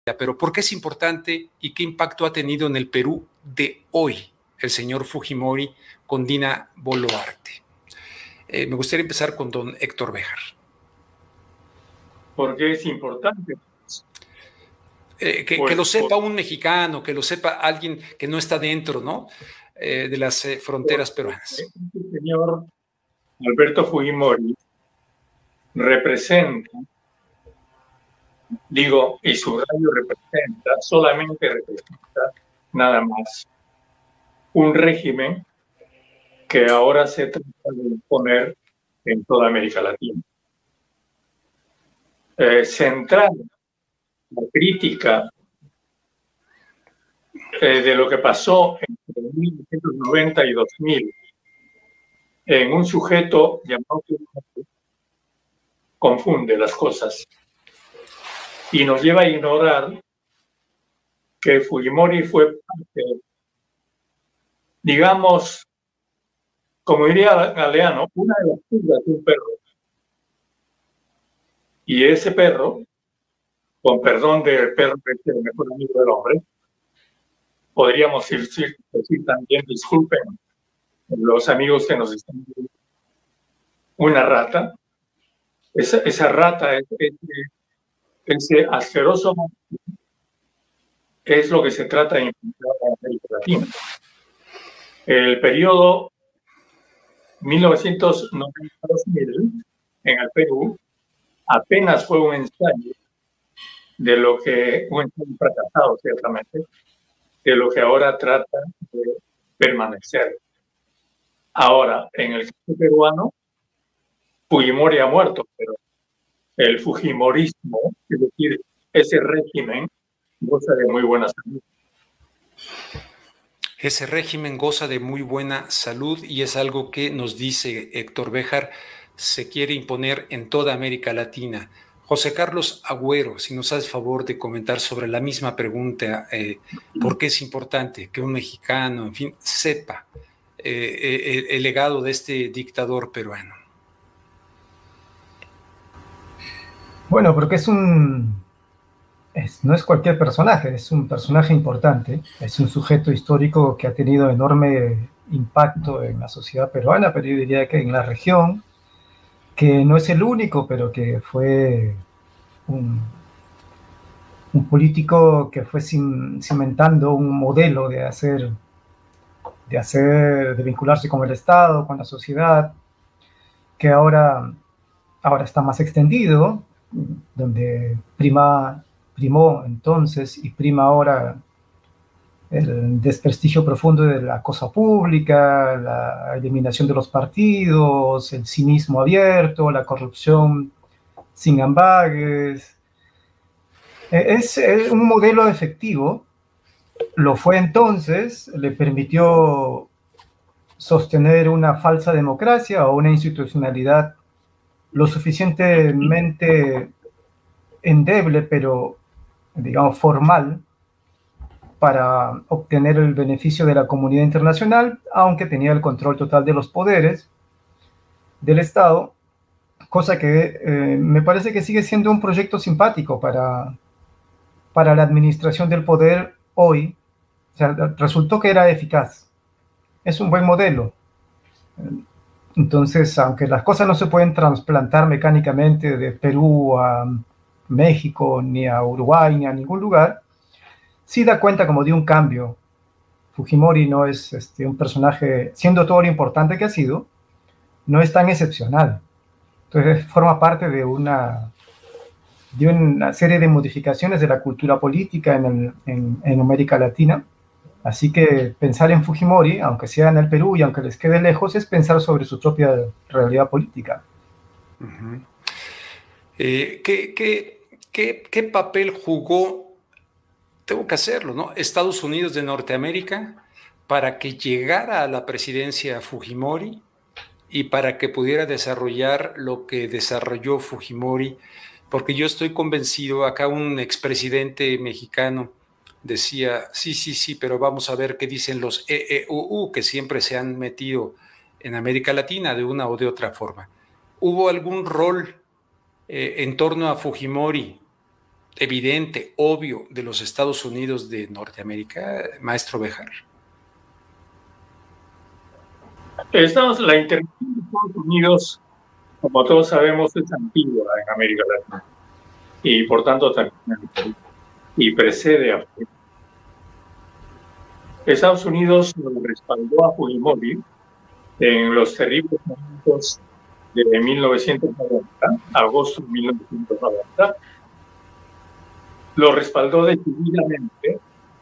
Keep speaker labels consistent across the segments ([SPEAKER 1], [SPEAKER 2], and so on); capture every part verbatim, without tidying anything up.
[SPEAKER 1] pero ¿por qué es importante y qué impacto ha tenido en el Perú de hoy el señor Fujimori con Dina Boluarte? Eh, me gustaría empezar con don Héctor Béjar.
[SPEAKER 2] ¿Por qué es importante?
[SPEAKER 1] Eh, que, pues, que lo sepa un mexicano, que lo sepa alguien que no está dentro, ¿no? Eh, de las eh, fronteras peruanas.
[SPEAKER 2] El señor Alberto Fujimori representa, digo, y su radio representa, solamente representa nada más un régimen que ahora se trata de imponer en toda América Latina. Eh, centrar la crítica eh, de lo que pasó entre mil novecientos noventa y dos mil en un sujeto llamado Fujimori confunde las cosas y nos lleva a ignorar que Fujimori fue parte, digamos, como diría Galeano, una de las pulgas de un perro. Y ese perro, con perdón del perro que es el mejor amigo del hombre, podríamos decir, decir también, disculpen los amigos que nos están viendo, una rata. Esa, esa rata, es, es, ese asqueroso es lo que se trata de implementar en América Latina. El periodo mil novecientos noventa a dos mil en el Perú apenas fue un ensayo de lo que, un ensayo fracasado ciertamente, de lo que ahora trata de permanecer. Ahora, en el caso peruano, Fujimori ha muerto, pero el fujimorismo, es decir, ese régimen, goza de muy buena salud.
[SPEAKER 1] Ese régimen goza de muy buena salud y es algo que nos dice Héctor Béjar, se quiere imponer en toda América Latina. José Carlos Agüero, si nos haces favor de comentar sobre la misma pregunta, eh, ¿por qué es importante que un mexicano, en fin, sepa eh, el, el legado de este dictador peruano?
[SPEAKER 3] Bueno, porque es un... Es, no es cualquier personaje, es un personaje importante, es un sujeto histórico que ha tenido enorme impacto en la sociedad peruana, pero yo diría que en la región, que no es el único, pero que fue un, un político que fue cimentando un modelo de hacer, de hacer, de vincularse con el Estado, con la sociedad, que ahora, ahora está más extendido, donde prima primó entonces y prima ahora el desprestigio profundo de la cosa pública, la eliminación de los partidos, el cinismo abierto, la corrupción sin ambages. Es, es un modelo efectivo, lo fue entonces, le permitió sostener una falsa democracia o una institucionalidad lo suficientemente endeble, pero digamos, formal para obtener el beneficio de la comunidad internacional, aunque tenía el control total de los poderes del Estado, cosa que eh, me parece que sigue siendo un proyecto simpático para, para la administración del poder hoy. O sea, resultó que era eficaz. Es un buen modelo. Entonces, aunque las cosas no se pueden trasplantar mecánicamente de Perú a México, ni a Uruguay, ni a ningún lugar, sí da cuenta como de un cambio. Fujimori no es este, un personaje, siendo todo lo importante que ha sido, no es tan excepcional. Entonces forma parte de una, de una serie de modificaciones de la cultura política en, el, en, en América Latina. Así que pensar en Fujimori, aunque sea en el Perú y aunque les quede lejos, es pensar sobre su propia realidad política.
[SPEAKER 1] Uh-huh. eh, ¿qué, qué, qué, ¿Qué papel jugó, tengo que hacerlo, ¿no?, Estados Unidos de Norteamérica para que llegara a la presidencia Fujimori y para que pudiera desarrollar lo que desarrolló Fujimori? Porque yo estoy convencido, acá un expresidente mexicano decía, sí, sí, sí, pero vamos a ver qué dicen los E E U U, que siempre se han metido en América Latina de una o de otra forma. ¿Hubo algún rol eh, en torno a Fujimori evidente, obvio, de los Estados Unidos de Norteamérica, maestro Béjar?
[SPEAKER 2] Estamos, la intervención de Estados Unidos, como todos sabemos, es antigua en América Latina y por tanto también en el Perú, y precede a Fujimori. Estados Unidos respaldó a Fujimori en los terribles momentos de mil novecientos noventa, agosto de mil novecientos noventa. Lo respaldó decididamente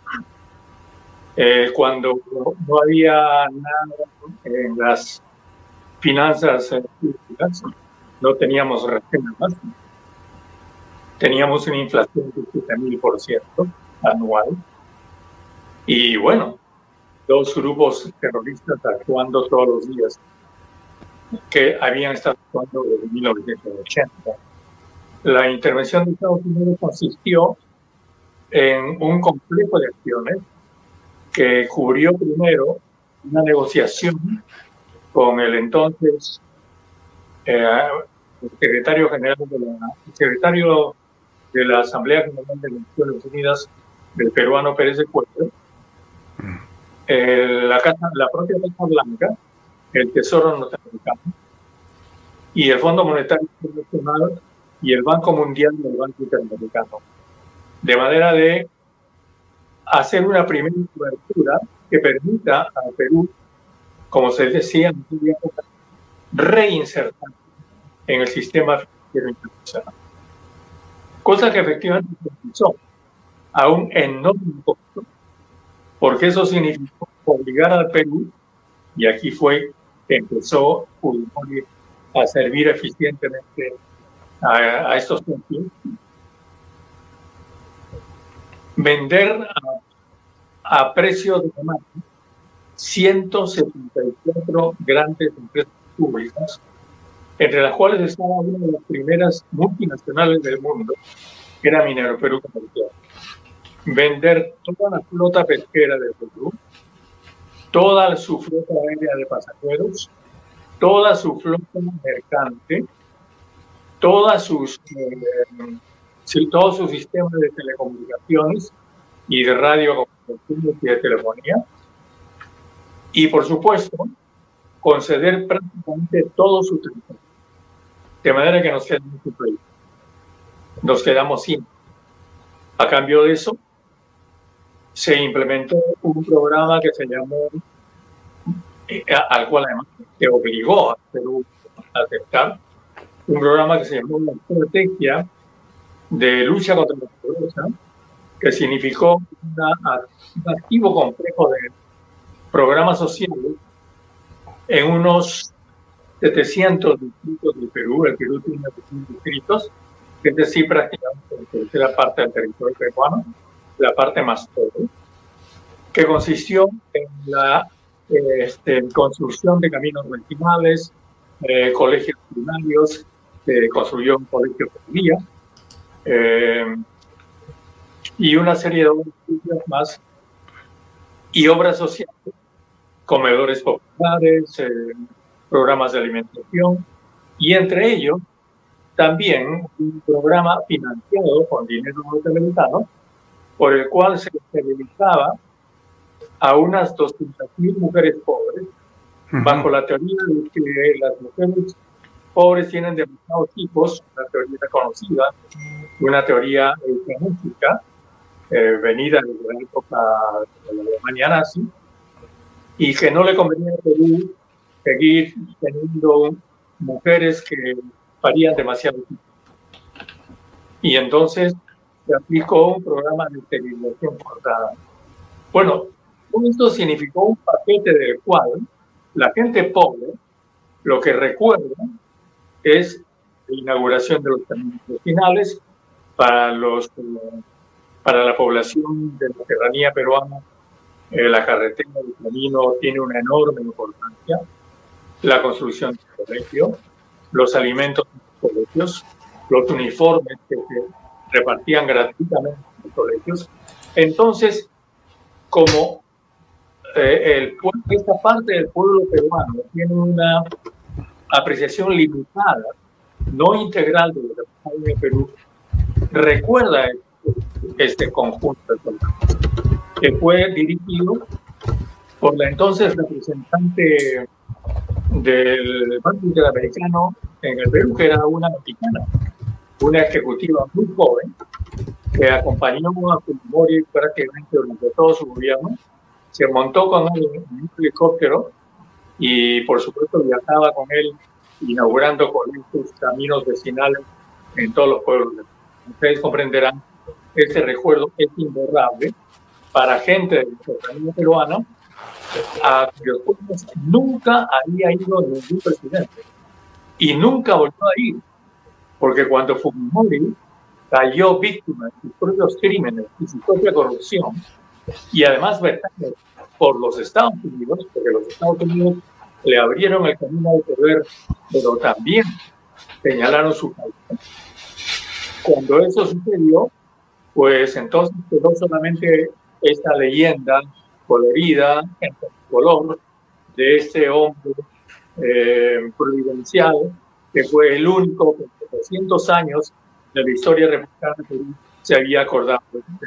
[SPEAKER 2] eh, cuando no había nada en las finanzas públicas, no teníamos reservas, teníamos una inflación de siete mil por ciento anual, y bueno, dos grupos terroristas actuando todos los días que habían estado actuando desde mil novecientos ochenta. La intervención de Estados Unidos consistió en un complejo de acciones que cubrió primero una negociación con el entonces eh, secretario general de la secretario de la Asamblea General de las Naciones Unidas, del peruano Pérez de Cuellar, eh, la, casa, la propia Casa Blanca, el Tesoro norteamericano y el Fondo Monetario Internacional y el Banco Mundial y el Banco Interamericano, de manera de hacer una primera cobertura que permita al Perú, como se decía en aquella época, reinsertar en el sistema financiero internacional. Cosa que efectivamente se realizó a un enorme costo, porque eso significó obligar al Perú, y aquí fue que empezó Fujimori a servir eficientemente a, a estos países, vender a, a precio de demanda ciento setenta y cuatro grandes empresas públicas, entre las cuales estaba una de las primeras multinacionales del mundo, que era Minero Perú Comercial. Vender toda la flota pesquera del Perú, toda su flota aérea de pasajeros, toda su flota mercante, todas sus, eh, todo su sistema de telecomunicaciones y de radiocomunicaciones y de telefonía, y por supuesto conceder prácticamente todo su territorio, de manera que nos quedamos sin país, nos quedamos sin. A cambio de eso, se implementó un programa que se llamó, eh, al cual además se obligó a Perú a aceptar, un programa que se llamó la Estrategia de Lucha contra la Pobreza, que significó una, un activo complejo de programas sociales en unos setecientos distritos del Perú. El Perú tiene setecientos distritos, es decir, prácticamente la tercera parte del territorio peruano, la parte más pobre, que consistió en la eh, este, construcción de caminos vecinales, eh, colegios primarios, se construyó un colegio por día, eh, y una serie de obras más, y obras sociales, comedores populares, eh, programas de alimentación, y entre ellos también un programa financiado con dinero norteamericano, por el cual se esterilizaba a unas doscientas mil mujeres pobres, uh-huh. bajo la teoría de que las mujeres pobres tienen demasiados hijos, una teoría conocida, una teoría eugenésica, eh, venida desde la época de la Alemania nazi, y que no le convenía a Perú seguir teniendo mujeres que parían demasiado hijos. Y entonces se aplicó un programa de esterilización forzada. Bueno, esto significó un paquete del cual la gente pobre lo que recuerda es la inauguración de los caminos vecinales para, los, para la población de la serranía peruana. Eh, la carretera del camino tiene una enorme importancia, la construcción de colegios, los alimentos en los colegios, los uniformes que se repartían gratuitamente en los colegios. Entonces, como eh, el pueblo, esta parte del pueblo peruano tiene una apreciación limitada, no integral de lo que pasa en el Perú, recuerda este conjunto de soldados, que fue dirigido por la entonces representante del Banco Interamericano en el Perú, que era una mexicana, una ejecutiva muy joven, que acompañó a Fujimori prácticamente durante todo su gobierno. Se montó con él en un helicóptero y, por supuesto, viajaba con él inaugurando colegios, caminos vecinales en todos los pueblos. Ustedes comprenderán, ese recuerdo es imborrable para gente de la ciudadanía peruana, a cuyos pueblos nunca había ido ningún presidente y nunca volvió a ir, porque cuando Fujimori cayó víctima de sus propios crímenes y su propia corrupción, y además vetado por los Estados Unidos, porque los Estados Unidos le abrieron el camino al poder, pero también señalaron su falta. Cuando eso sucedió, pues entonces quedó solamente esta leyenda colorida, en color, de este hombre eh, providencial, que fue el único que por doscientos años de la historia republicana de Perú se había acordado.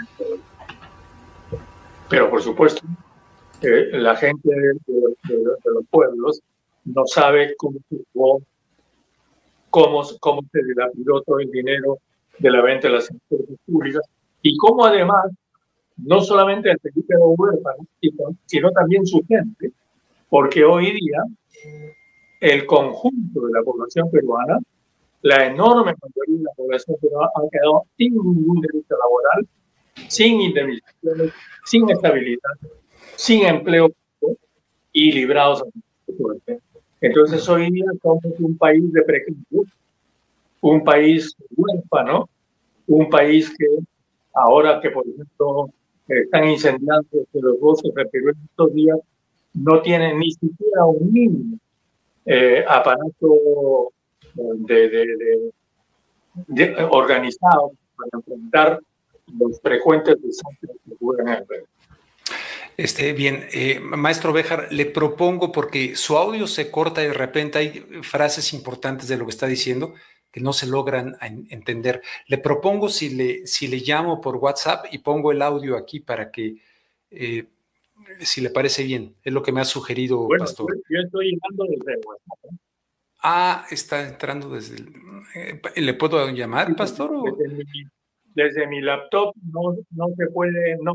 [SPEAKER 2] Pero por supuesto, eh, la gente de, de, de, de los pueblos no sabe cómo se jugó, cómo, cómo se dilapidó todo el dinero de la venta de las empresas públicas, y cómo además, no solamente el Felipe era huérfano, sino también su gente, porque hoy día el conjunto de la población peruana, la enorme mayoría de la población peruana, ha quedado sin ningún derecho laboral, sin indemnizaciones, sin estabilidad, sin empleo y librados a suerte. Entonces hoy día somos un país de precariedad, un país huérfano, un país que ahora que, por ejemplo, están incendiando los bosques de Perú en estos días, no tienen ni siquiera un mínimo eh, aparato de, de, de, de, organizado para enfrentar los frecuentes desastres que ocurren en el Perú.
[SPEAKER 1] Este, bien, eh, maestro Béjar, le propongo, porque su audio se corta y de repente hay frases importantes de lo que está diciendo que no se logran entender. Le propongo si le, si le llamo por WhatsApp y pongo el audio aquí para que, eh, si le parece bien, es lo que me ha sugerido,
[SPEAKER 2] bueno,
[SPEAKER 1] pastor.
[SPEAKER 2] Yo estoy llamando desde WhatsApp. ¿eh?
[SPEAKER 1] Ah, está entrando desde el... Eh, ¿Le puedo llamar, pastor? O?
[SPEAKER 2] Desde, mi, desde mi laptop no, no se puede, no,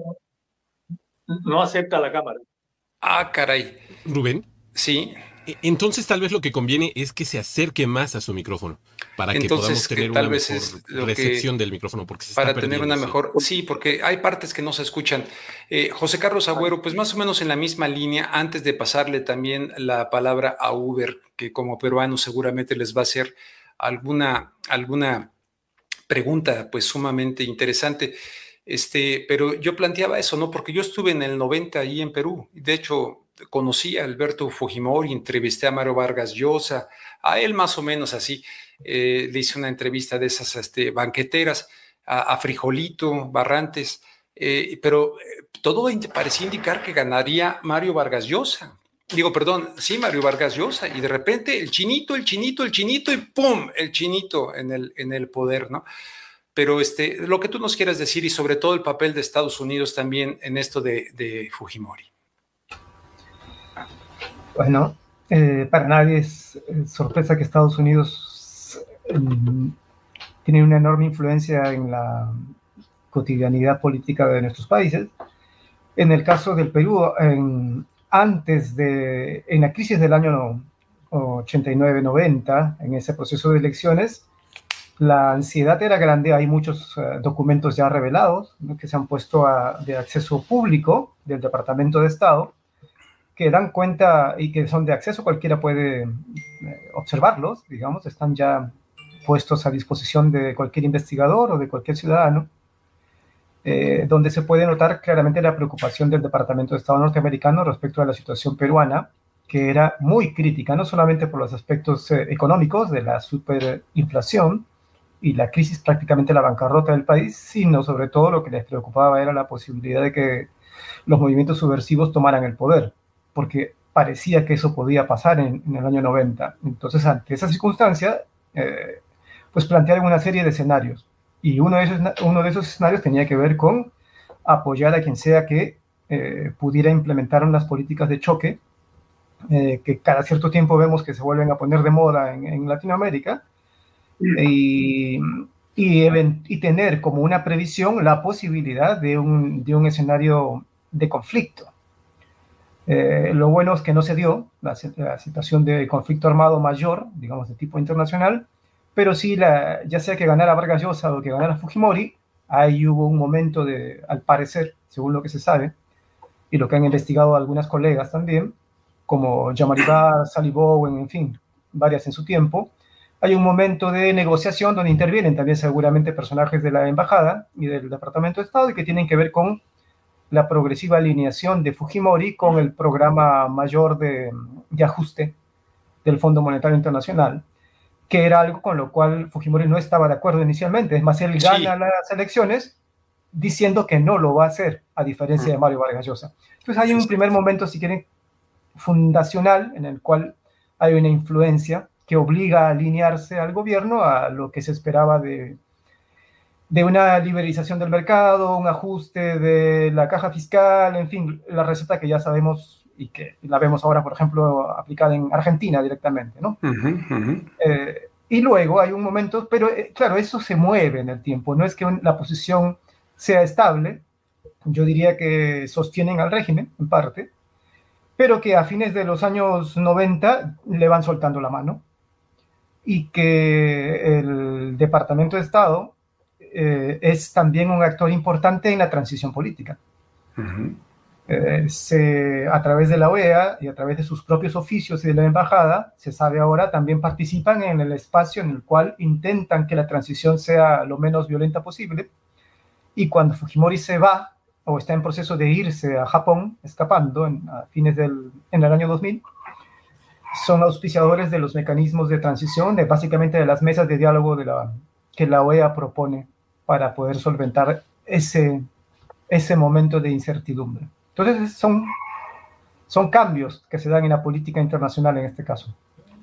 [SPEAKER 2] no acepta la cámara.
[SPEAKER 1] Ah, caray.
[SPEAKER 4] Rubén.
[SPEAKER 1] Sí.
[SPEAKER 4] Entonces tal vez lo que conviene es que se acerque más a su micrófono para
[SPEAKER 1] Entonces,
[SPEAKER 4] que podamos tener
[SPEAKER 1] que tal
[SPEAKER 4] una
[SPEAKER 1] vez
[SPEAKER 4] mejor
[SPEAKER 1] es lo
[SPEAKER 4] recepción
[SPEAKER 1] que,
[SPEAKER 4] del micrófono, porque se
[SPEAKER 1] para
[SPEAKER 4] está
[SPEAKER 1] tener
[SPEAKER 4] perdiendo,
[SPEAKER 1] una mejor,
[SPEAKER 4] sí.
[SPEAKER 1] sí, porque hay partes que no se escuchan. Eh, José Carlos Agüero, pues más o menos en la misma línea, antes de pasarle también la palabra a Uber, que como peruano seguramente les va a hacer alguna, alguna pregunta pues sumamente interesante. Este, pero yo planteaba eso, ¿no? Porque yo estuve en el noventa ahí en Perú, de hecho conocí a Alberto Fujimori, entrevisté a Mario Vargas Llosa, a él más o menos así, eh, le hice una entrevista de esas este, banqueteras, a, a Frijolito, Barrantes, eh, pero eh, todo parecía indicar que ganaría Mario Vargas Llosa. Digo, perdón, sí, Mario Vargas Llosa, y de repente el chinito, el chinito, el chinito, y ¡pum! El chinito en el, en el poder, ¿no? Pero este, lo que tú nos quieras decir, y sobre todo el papel de Estados Unidos también en esto de, de Fujimori.
[SPEAKER 3] Bueno, eh, para nadie es sorpresa que Estados Unidos eh, tiene una enorme influencia en la cotidianidad política de nuestros países. En el caso del Perú, en, antes de, en la crisis del año ochenta y nueve noventa, en ese proceso de elecciones, la ansiedad era grande. Hay muchos uh, documentos ya revelados, ¿no?, que se han puesto a, de acceso público del Departamento de Estado, que dan cuenta y que son de acceso, cualquiera puede eh, observarlos, digamos, están ya puestos a disposición de cualquier investigador o de cualquier ciudadano, eh, donde se puede notar claramente la preocupación del Departamento de Estado norteamericano respecto a la situación peruana, que era muy crítica, no solamente por los aspectos eh, económicos de la superinflación y la crisis, prácticamente la bancarrota del país, sino sobre todo lo que les preocupaba era la posibilidad de que los movimientos subversivos tomaran el poder, porque parecía que eso podía pasar en, en el año noventa. Entonces, ante esa circunstancia, eh, pues plantearon una serie de escenarios. Y uno de esos, uno de esos escenarios tenía que ver con apoyar a quien sea que eh, pudiera implementar unas políticas de choque, eh, que cada cierto tiempo vemos que se vuelven a poner de moda en, en Latinoamérica, y, y, y tener como una previsión la posibilidad de un, de un escenario de conflicto. Eh, lo bueno es que no se dio la, la situación de conflicto armado mayor, digamos, de tipo internacional, pero sí, la, ya sea que ganara Vargas Llosa o que ganara Fujimori, ahí hubo un momento de, al parecer, según lo que se sabe, y lo que han investigado algunas colegas también, como Yamaribá, Sally Bowen, en fin, varias en su tiempo, hay un momento de negociación donde intervienen también seguramente personajes de la embajada y del Departamento de Estado y que tienen que ver con la progresiva alineación de Fujimori con el programa mayor de, de ajuste del Fondo Monetario Internacional, que era algo con lo cual Fujimori no estaba de acuerdo inicialmente. Es más, él gana sí. las elecciones diciendo que no lo va a hacer, a diferencia de Mario Vargas Llosa. Entonces hay un primer momento, si quieren, fundacional, en el cual hay una influencia que obliga a alinearse al gobierno a lo que se esperaba de, de una liberalización del mercado, un ajuste de la caja fiscal, en fin, la receta que ya sabemos y que la vemos ahora, por ejemplo, aplicada en Argentina directamente, ¿no? Uh-huh, uh-huh. Eh, y luego hay un momento, pero eh, claro, eso se mueve en el tiempo, no es que un, la posición sea estable, yo diría que sostienen al régimen, en parte, pero que a fines de los años noventa le van soltando la mano, y que el Departamento de Estado eh, es también un actor importante en la transición política. Uh-huh. Eh, se, a través de la O E A y a través de sus propios oficios y de la embajada, se sabe ahora, también participan en el espacio en el cual intentan que la transición sea lo menos violenta posible, y cuando Fujimori se va, o está en proceso de irse a Japón, escapando en, a fines del en el año dos mil, son auspiciadores de los mecanismos de transición, de básicamente de las mesas de diálogo de la, que la O E A propone para poder solventar ese, ese momento de incertidumbre. Entonces son, son cambios que se dan en la política internacional en este caso.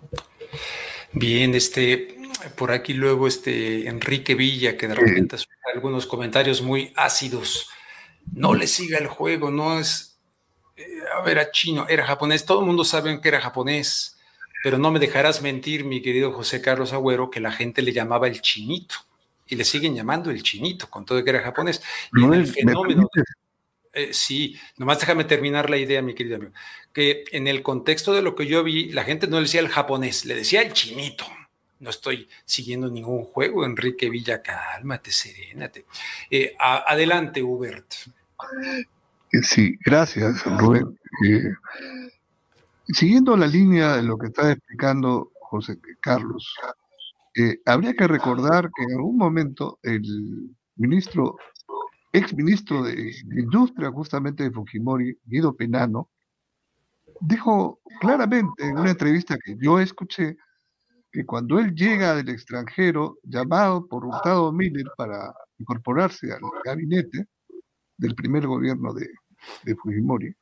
[SPEAKER 1] Bien, este, por aquí luego este Enrique Villa, que de repente hace algunos comentarios muy ácidos. No le siga el juego, no es, eh, a ver, a chino, era japonés, todo el mundo sabe que era japonés, pero no me dejarás mentir, mi querido José Carlos Agüero, que la gente le llamaba el chinito, y le siguen llamando el chinito, con todo que era japonés. Y no en el es, fenómeno... Eh, sí, nomás déjame terminar la idea, mi querido amigo, que en el contexto de lo que yo vi, la gente no le decía el japonés, le decía el chinito. No estoy siguiendo ningún juego, Enrique Villa, cálmate, serénate. Eh, a, adelante, Hubert.
[SPEAKER 5] Sí, gracias, Rubén. Eh, siguiendo la línea de lo que está explicando José Carlos, eh, habría que recordar que en algún momento el ministro, ex ministro de, de Industria justamente de Fujimori, Guido Penano, dijo claramente en una entrevista que yo escuché que cuando él llega del extranjero, llamado por Hurtado Miller para incorporarse al gabinete del primer gobierno de, de Fujimori,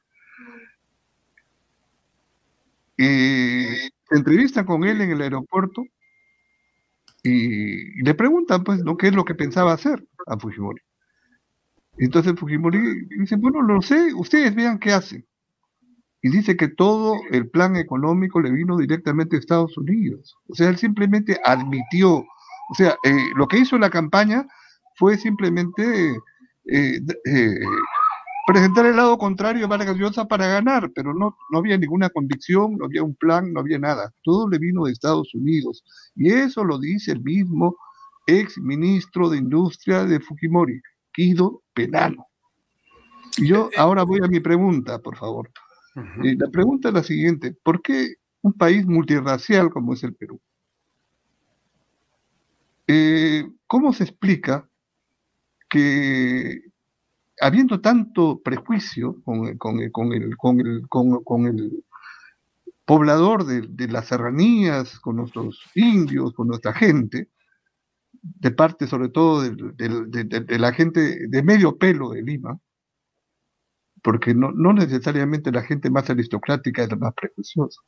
[SPEAKER 5] eh, se entrevistan con él en el aeropuerto y, y le preguntan, pues, ¿no?, qué es lo que pensaba hacer a Fujimori. Entonces Fujimori dice, bueno, lo sé, ustedes vean qué hacen. Y dice que todo el plan económico le vino directamente a Estados Unidos. O sea, él simplemente admitió, o sea, eh, lo que hizo en la campaña fue simplemente eh, eh, presentar el lado contrario a Vargas Llosa para ganar, pero no, no había ninguna convicción, no había un plan, no había nada. Todo le vino de Estados Unidos. Y eso lo dice el mismo ex ministro de Industria de Fujimori, Guido Penano. Y yo ahora voy a mi pregunta, por favor. Uh-huh. Y la pregunta es la siguiente: ¿por qué un país multirracial como es el Perú, eh, cómo se explica que, habiendo tanto prejuicio con, con, con, el, con, el, con, con el poblador de, de las serranías, con nuestros indios, con nuestra gente, de parte sobre todo de, de, de, de, de la gente de medio pelo de Lima, porque no, no necesariamente la gente más aristocrática es la más prejuiciosa.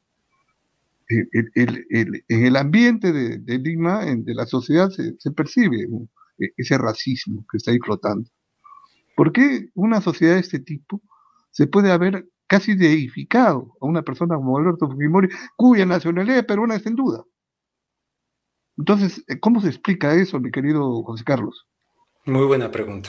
[SPEAKER 5] El, el, el, el, en el ambiente de, de Lima, en, de la sociedad, se, se percibe ese racismo que está ahí flotando. ¿Por qué una sociedad de este tipo se puede haber casi deificado a una persona como Alberto Fujimori, cuya nacionalidad peruana está en duda? Entonces, ¿cómo se explica eso, mi querido José Carlos?
[SPEAKER 1] Muy buena pregunta.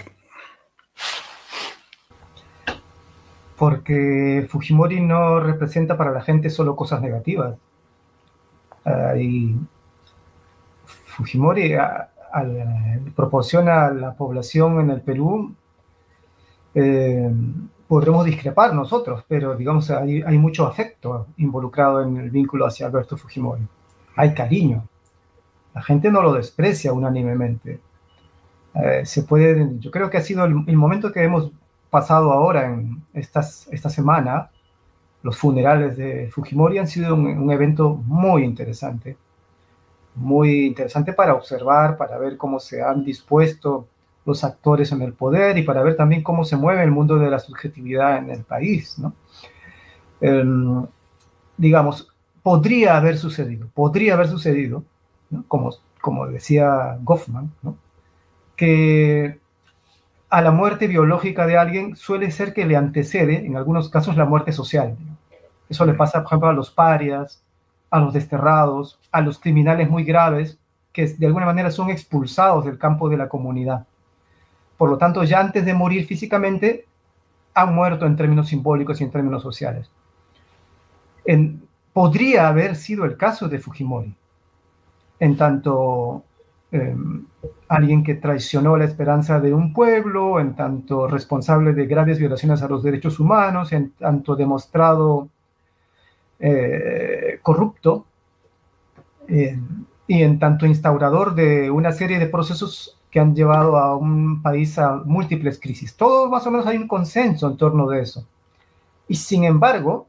[SPEAKER 3] Porque Fujimori no representa para la gente solo cosas negativas. Uh, y Fujimori a, a la, proporciona a la población en el Perú, eh, podremos discrepar nosotros, pero digamos hay, hay mucho afecto involucrado en el vínculo hacia Alberto Fujimori. Hay cariño. La gente no lo desprecia unánimemente. Eh, se puede, yo creo que ha sido el, el momento que hemos pasado ahora en estas, esta semana. Los funerales de Fujimori han sido un, un evento muy interesante, muy interesante para observar, para ver cómo se han dispuesto los actores en el poder y para ver también cómo se mueve el mundo de la subjetividad en el país, ¿no? Eh, digamos, podría haber sucedido, podría haber sucedido, ¿no? como, como decía Goffman, ¿no? Que a la muerte biológica de alguien suele ser que le antecede, en algunos casos, la muerte social. Eso le pasa, por ejemplo, a los parias, a los desterrados, a los criminales muy graves, que de alguna manera son expulsados del campo de la comunidad. Por lo tanto, ya antes de morir físicamente, han muerto en términos simbólicos y en términos sociales. En, podría haber sido el caso de Fujimori, en tanto eh, alguien que traicionó la esperanza de un pueblo, en tanto responsable de graves violaciones a los derechos humanos, en tanto demostrado eh, corrupto, eh, y en tanto instaurador de una serie de procesos que han llevado a un país a múltiples crisis. Todo más o menos hay un consenso en torno de eso. Y sin embargo,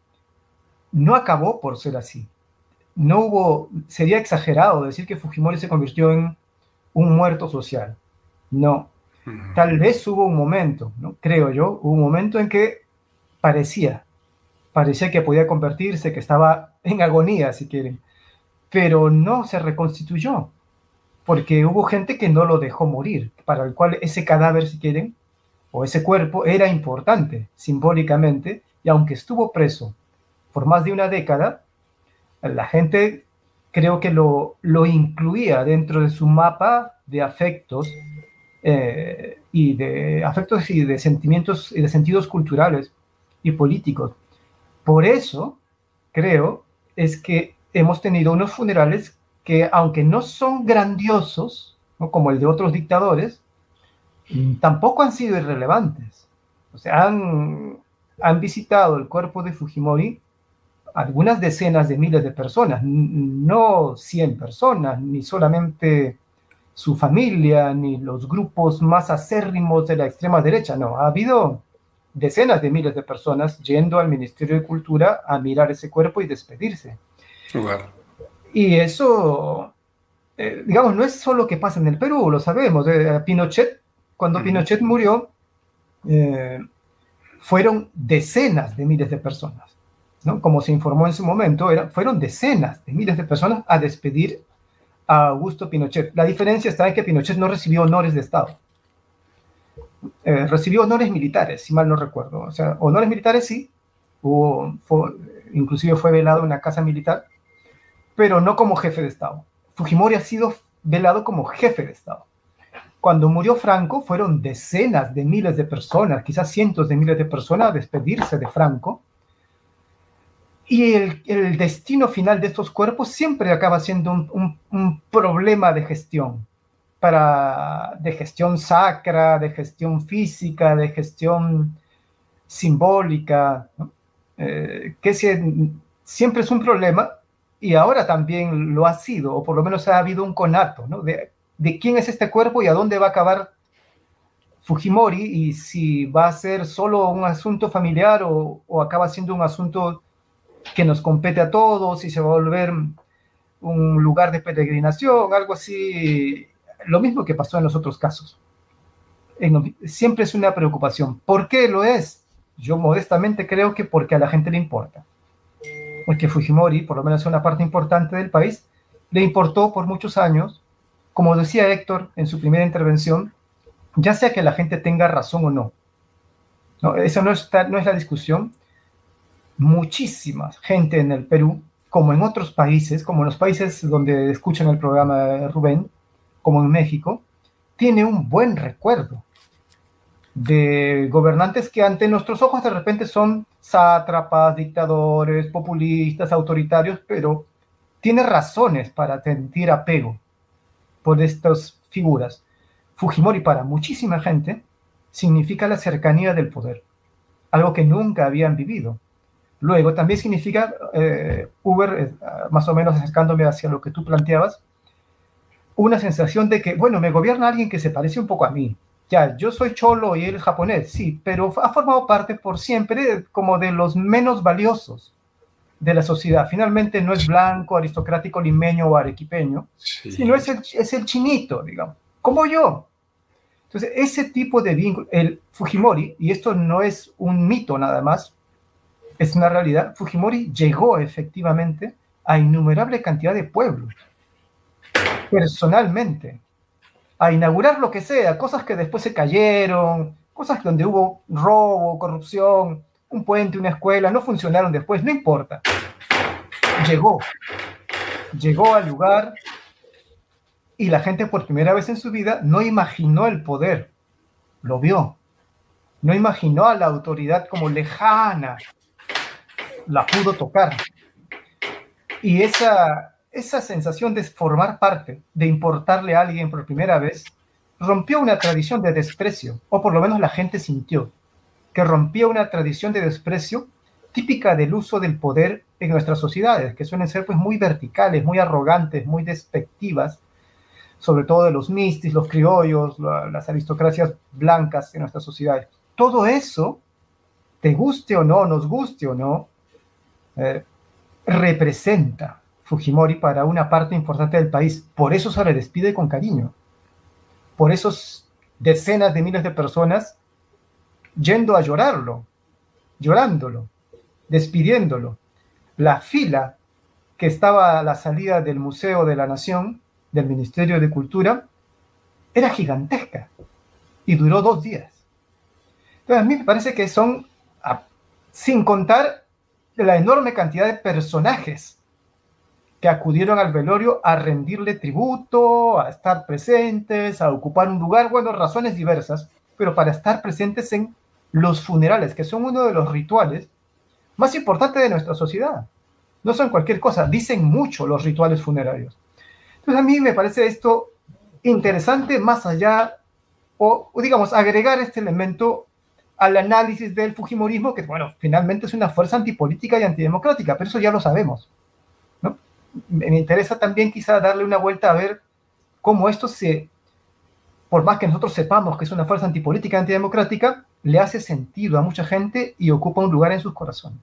[SPEAKER 3] no acabó por ser así. No hubo, sería exagerado decir que Fujimori se convirtió en un muerto social. No. Tal vez hubo un momento, ¿no? Creo yo, hubo un momento en que parecía, parecía que podía convertirse, que estaba en agonía, si quieren, pero no se reconstituyó, porque hubo gente que no lo dejó morir, para el cual ese cadáver, si quieren, o ese cuerpo era importante simbólicamente, y aunque estuvo preso por más de una década, la gente creo que lo, lo incluía dentro de su mapa de afectos, eh, y de afectos y de sentimientos y de sentidos culturales y políticos. Por eso, creo, es que hemos tenido unos funerales que, aunque no son grandiosos, ¿no?, como el de otros dictadores, tampoco han sido irrelevantes. O sea, han, han visitado el cuerpo de Fujimori algunas decenas de miles de personas, no cien personas, ni solamente su familia, ni los grupos más acérrimos de la extrema derecha, no, ha habido decenas de miles de personas yendo al Ministerio de Cultura a mirar ese cuerpo y despedirse.
[SPEAKER 1] Wow.
[SPEAKER 3] Y eso, eh, digamos, no es solo que pasa en el Perú, lo sabemos. Eh, Pinochet, cuando uh-huh. Pinochet murió, eh, fueron decenas de miles de personas, ¿no? Como se informó en su momento, era, fueron decenas de miles de personas a despedir a Augusto Pinochet. La diferencia está en que Pinochet no recibió honores de Estado. Eh, recibió honores militares, si mal no recuerdo. O sea, honores militares sí, hubo, fue, inclusive fue velado en una casa militar, pero no como jefe de Estado. Fujimori ha sido velado como jefe de Estado. Cuando murió Franco, fueron decenas de miles de personas, quizás cientos de miles de personas a despedirse de Franco. Y el, el destino final de estos cuerpos siempre acaba siendo un, un, un problema de gestión, para, de gestión sacra, de gestión física, de gestión simbólica, ¿no? eh, que se, siempre es un problema, y ahora también lo ha sido, o por lo menos ha habido un conato, ¿no? de, de quién es este cuerpo y a dónde va a acabar Fujimori, y si va a ser solo un asunto familiar o, o acaba siendo un asunto que nos compete a todos y se va a volver un lugar de peregrinación, algo así, lo mismo que pasó en los otros casos. En, siempre es una preocupación. ¿Por qué lo es? Yo modestamente creo que porque a la gente le importa. Porque Fujimori, por lo menos una parte importante del país, le importó por muchos años como decía Héctor en su primera intervención, ya sea que la gente tenga razón o no, ¿no? Esa no, está, no es la discusión. Muchísima gente en el Perú, como en otros países, como en los países donde escuchan el programa de Rubén, como en México, tiene un buen recuerdo de gobernantes que ante nuestros ojos de repente son sátrapas, dictadores, populistas, autoritarios, pero tiene razones para sentir apego por estas figuras. Fujimori para muchísima gente significa la cercanía del poder, algo que nunca habían vivido. Luego también significa, eh, Uber, eh, más o menos acercándome hacia lo que tú planteabas, una sensación de que, bueno, me gobierna alguien que se parece un poco a mí. Ya, yo soy cholo y él es japonés, sí, pero ha formado parte por siempre como de los menos valiosos de la sociedad. Finalmente no es blanco, aristocrático, limeño o arequipeño, sí, sino es el, es el chinito, digamos, como yo. Entonces, ese tipo de vínculo, el Fujimori, y esto no es un mito nada más, es una realidad, Fujimori llegó efectivamente a innumerable cantidad de pueblos, personalmente, a inaugurar lo que sea, cosas que después se cayeron, cosas donde hubo robo, corrupción, un puente, una escuela, no funcionaron después, no importa. Llegó, llegó al lugar y la gente por primera vez en su vida no imaginó el poder, lo vio. No imaginó a la autoridad como lejana, la pudo tocar. Y esa, esa sensación de formar parte, de importarle a alguien por primera vez, rompió una tradición de desprecio, o por lo menos la gente sintió que rompía una tradición de desprecio típica del uso del poder en nuestras sociedades, que suelen ser pues muy verticales, muy arrogantes, muy despectivas, sobre todo de los mistis, los criollos, la, las aristocracias blancas en nuestras sociedades. Todo eso, te guste o no, nos guste o no, eh, representa Fujimori para una parte importante del país. Por eso se le despide con cariño. Por esos decenas de miles de personas yendo a llorarlo, llorándolo, despidiéndolo. La fila que estaba a la salida del Museo de la Nación, del Ministerio de Cultura, era gigantesca y duró dos días. Entonces, a mí me parece que son, sin contar la enorme cantidad de personajes que acudieron al velorio a rendirle tributo, a estar presentes, a ocupar un lugar, bueno, razones diversas, pero para estar presentes en los funerales, que son uno de los rituales más importantes de nuestra sociedad. No son cualquier cosa, dicen mucho los rituales funerarios. Entonces a mí me parece esto interesante, más allá, o, o digamos, agregar este elemento al análisis del fujimorismo, que bueno, finalmente es una fuerza antipolítica y antidemocrática, pero eso ya lo sabemos, ¿no? Me interesa también quizá darle una vuelta a ver cómo esto se, por más que nosotros sepamos que es una fuerza antipolítica y antidemocrática, le hace sentido a mucha gente y ocupa un lugar en sus corazones.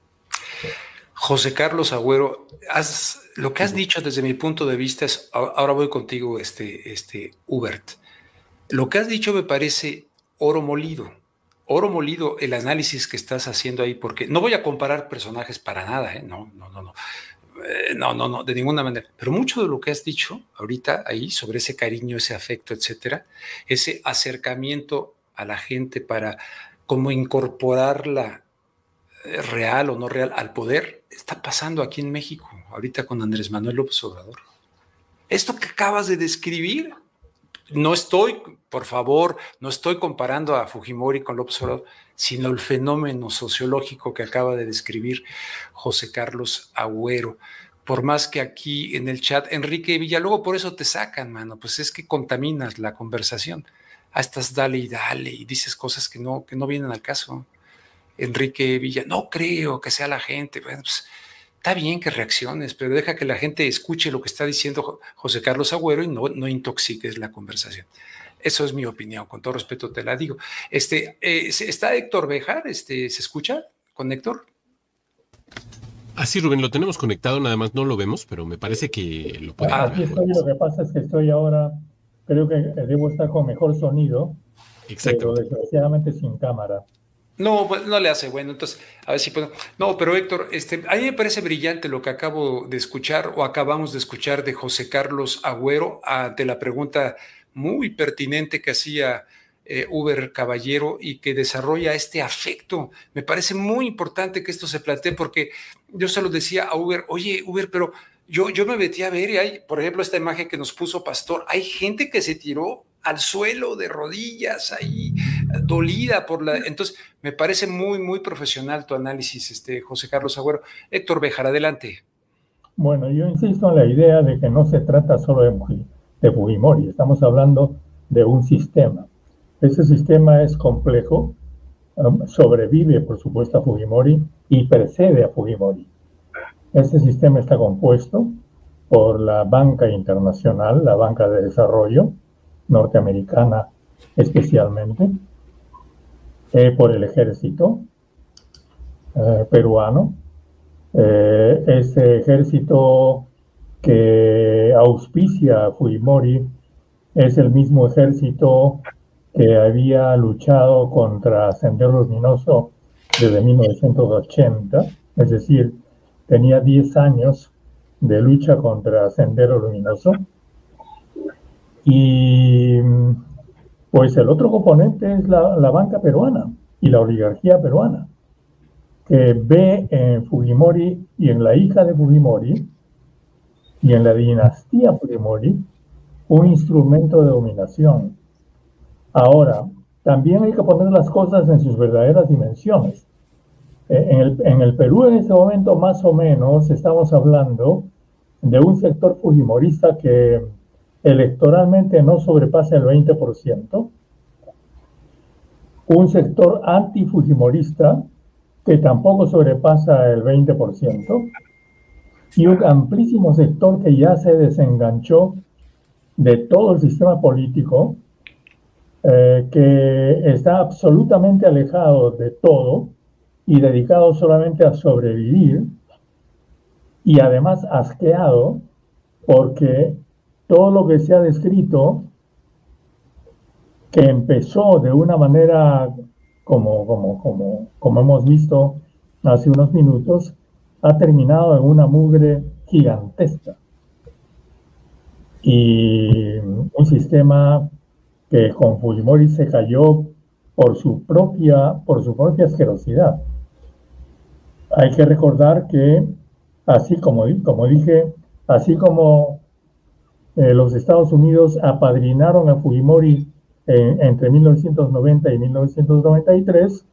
[SPEAKER 1] José Carlos Agüero, has, lo que has dicho desde mi punto de vista es, ahora voy contigo, este, este, Hubert, lo que has dicho me parece oro molido, oro molido el análisis que estás haciendo ahí, porque no voy a comparar personajes para nada, ¿eh? no, no, no, no, eh, no, no, no, de ninguna manera, pero mucho de lo que has dicho ahorita ahí sobre ese cariño, ese afecto, etcétera, ese acercamiento a la gente para cómo incorporarla real o no real al poder, está pasando aquí en México, ahorita con Andrés Manuel López Obrador. Esto que acabas de describir, no estoy, por favor, no estoy comparando a Fujimori con López Obrador, sino el fenómeno sociológico que acaba de describir José Carlos Agüero. Por más que aquí en el chat, Enrique Villalobos, por eso te sacan, mano, pues es que contaminas la conversación. Ah, estás dale y dale y dices cosas que no, que no vienen al caso. Enrique Villa, no creo que sea la gente. Bueno, pues, está bien que reacciones, pero deja que la gente escuche lo que está diciendo José Carlos Agüero y no, no intoxiques la conversación. Eso es mi opinión, con todo respeto te la digo. Este, eh, ¿está Héctor Béjar? Este, ¿se escucha con Héctor?
[SPEAKER 4] Así, Rubén, lo tenemos conectado, nada más no lo vemos, pero me parece que lo puede
[SPEAKER 6] ah, Aquí estoy, lo que pasa es que estoy ahora, creo que debo estar con mejor sonido,
[SPEAKER 4] exacto,
[SPEAKER 6] pero desgraciadamente sin cámara.
[SPEAKER 1] No, pues no le hace bueno. Entonces, a ver si puedo. No, pero Héctor, este, a mí me parece brillante lo que acabo de escuchar o acabamos de escuchar de José Carlos Agüero ante la pregunta muy pertinente que hacía eh, Uber Caballero y que desarrolla este afecto. Me parece muy importante que esto se plantee porque yo se lo decía a Uber, oye, Uber, pero yo, yo me metí a ver y hay, por ejemplo, esta imagen que nos puso Pastor, hay gente que se tiró al suelo de rodillas ahí, dolida por la... Entonces, me parece muy, muy profesional tu análisis, este, José Carlos Agüero. Héctor Béjar, adelante.
[SPEAKER 6] Bueno, yo insisto en la idea de que no se trata solo de, de Fujimori, estamos hablando de un sistema. Ese sistema es complejo, um, sobrevive, por supuesto, a Fujimori y precede a Fujimori. Este sistema está compuesto por la banca internacional, la banca de desarrollo norteamericana especialmente, eh, por el ejército eh, peruano, eh, ese ejército que auspicia a Fujimori es el mismo ejército que había luchado contra Sendero Luminoso desde mil novecientos ochenta, es decir, tenía diez años de lucha contra Sendero Luminoso. Y pues el otro componente es la, la banca peruana y la oligarquía peruana, que ve en Fujimori y en la hija de Fujimori y en la dinastía Fujimori un instrumento de dominación. Ahora, también hay que poner las cosas en sus verdaderas dimensiones. En el, en el Perú en este momento más o menos estamos hablando de un sector fujimorista que electoralmente no sobrepasa el veinte por ciento, un sector antifujimorista que tampoco sobrepasa el veinte por ciento, y un amplísimo sector que ya se desenganchó de todo el sistema político, eh, que está absolutamente alejado de todo y dedicado solamente a sobrevivir, y además asqueado porque todo lo que se ha descrito, que empezó de una manera como, como, como, como hemos visto hace unos minutos, ha terminado en una mugre gigantesca. Y un sistema que con Fujimori se cayó por su propia, por su propia asquerosidad. Hay que recordar que, así como, como dije, así como eh, los Estados Unidos apadrinaron a Fujimori en, entre mil novecientos noventa y mil novecientos noventa y tres,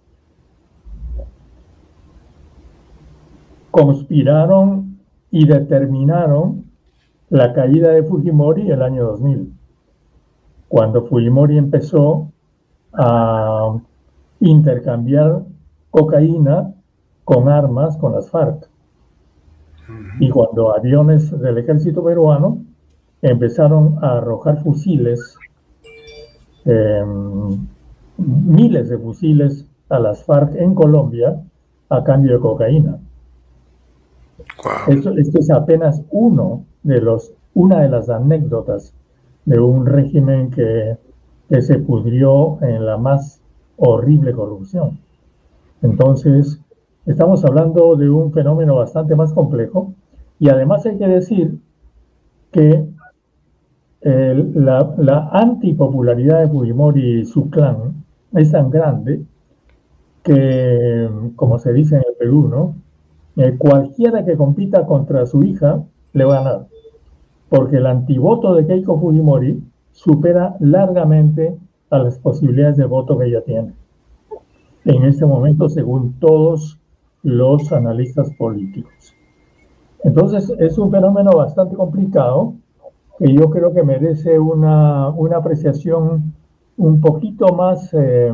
[SPEAKER 6] conspiraron y determinaron la caída de Fujimori el año dos mil, cuando Fujimori empezó a intercambiar cocaína con armas con las FARC. Y cuando aviones del ejército peruano empezaron a arrojar fusiles, eh, miles de fusiles a las FARC en Colombia a cambio de cocaína. Wow. Esto, esto es apenas uno de los, una de las anécdotas de un régimen que, que se pudrió en la más horrible corrupción. Entonces, estamos hablando de un fenómeno bastante más complejo, y además hay que decir que eh, la, la antipopularidad de Fujimori y su clan es tan grande que, como se dice en el Perú, ¿no? Eh, cualquiera que compita contra su hija le va a ganar, porque el antivoto de Keiko Fujimori supera largamente a las posibilidades de voto que ella tiene en este momento, según todos los analistas políticos. Entonces, es un fenómeno bastante complicado que yo creo que merece una, una apreciación un poquito más, eh,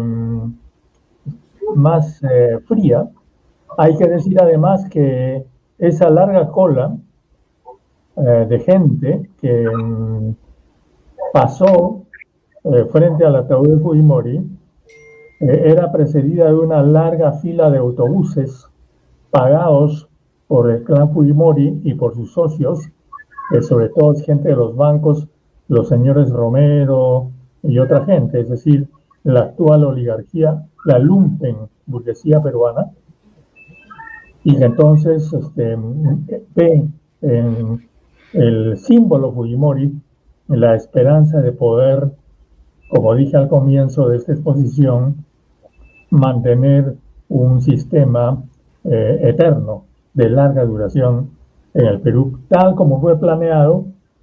[SPEAKER 6] más eh, fría. Hay que decir además que esa larga cola eh, de gente que mm, pasó eh, frente al ataúd de Fujimori eh, era precedida de una larga fila de autobuses pagados por el clan Fujimori y por sus socios, que sobre todo es gente de los bancos, los señores Romero y otra gente, es decir, la actual oligarquía la lumpen burguesía peruana, y que entonces este, ve en el símbolo Fujimori en la esperanza de poder, como dije al comienzo de esta exposición, mantener un sistema eh, eterno de larga duración en el Perú, tal como fue planeado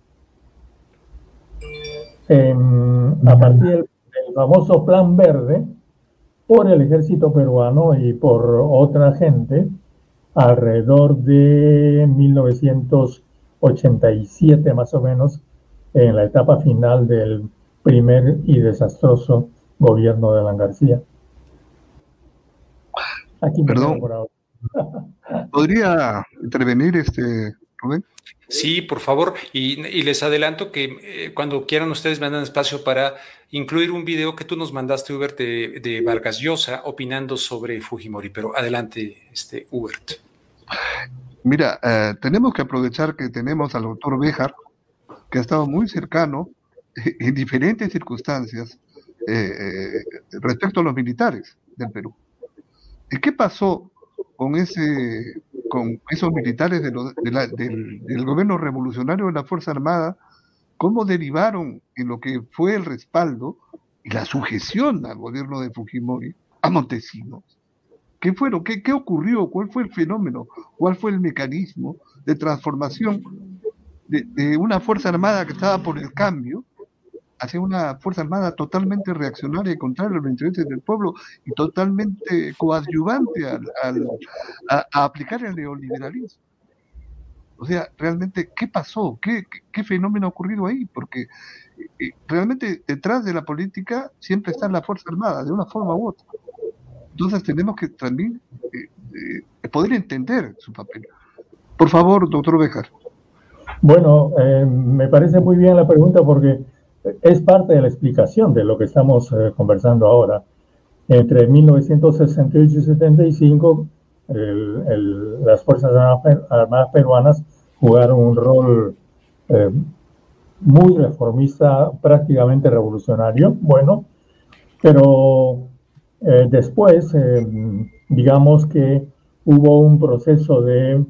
[SPEAKER 6] en, a partir del, del famoso Plan Verde por el ejército peruano y por otra gente alrededor de mil novecientos ochenta y siete más o menos, en la etapa final del primer y desastroso gobierno de Alan García.
[SPEAKER 5] Aquí me Perdón, por ahora. ¿Podría intervenir este Rubén?
[SPEAKER 1] Sí, por favor, y, y les adelanto que eh, cuando quieran ustedes me dan espacio para incluir un video que tú nos mandaste, Hubert, de, de Vargas Llosa, opinando sobre Fujimori, pero adelante, este, Hubert.
[SPEAKER 5] Mira, eh, tenemos que aprovechar que tenemos al doctor Béjar, que ha estado muy cercano en diferentes circunstancias eh, respecto a los militares del Perú. ¿Y qué pasó con ese con esos militares de lo, de la, del, del gobierno revolucionario de la Fuerza Armada? ¿Cómo derivaron en lo que fue el respaldo y la sujeción al gobierno de Fujimori a Montesinos? ¿Qué fueron? ¿Qué, qué ocurrió? ¿Cuál fue el fenómeno? ¿Cuál fue el mecanismo de transformación de, de una Fuerza Armada que estaba por el cambio hacia una Fuerza Armada totalmente reaccionaria y contraria a los intereses del pueblo y totalmente coadyuvante al, al, a, a aplicar el neoliberalismo? O sea, realmente, ¿qué pasó? ¿Qué, qué, qué fenómeno ha ocurrido ahí? Porque eh, realmente detrás de la política siempre está la Fuerza Armada, de una forma u otra. Entonces tenemos que también eh, eh, poder entender su papel. Por favor, doctor Béjar.
[SPEAKER 6] Bueno, eh, me parece muy bien la pregunta porque es parte de la explicación de lo que estamos eh, conversando ahora. Entre mil novecientos sesenta y ocho y setenta y cinco, el, el, las Fuerzas Armadas peruanas jugaron un rol eh, muy reformista, prácticamente revolucionario, bueno, pero eh, después, eh, digamos que hubo un proceso de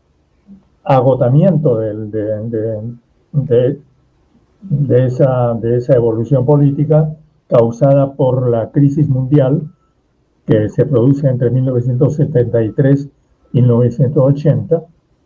[SPEAKER 6] agotamiento de, de, de, de, de, esa, de esa evolución política causada por la crisis mundial que se produce entre mil novecientos setenta y tres y mil novecientos ochenta.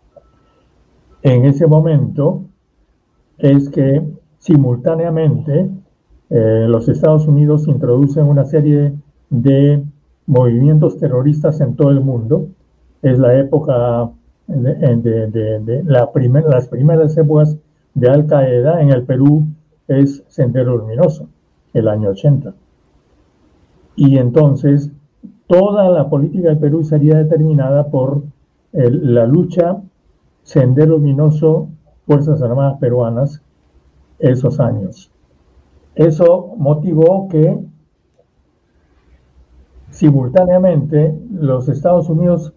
[SPEAKER 6] En ese momento es que simultáneamente eh, los Estados Unidos introducen una serie de movimientos terroristas en todo el mundo. Es la época de, de, de, de la primer, las primeras épocas de Al Qaeda. En el Perú es Sendero Luminoso, el año ochenta. Y entonces toda la política del Perú sería determinada por el, la lucha Sendero Luminoso, Fuerzas Armadas Peruanas, esos años. Eso motivó que simultáneamente los Estados Unidos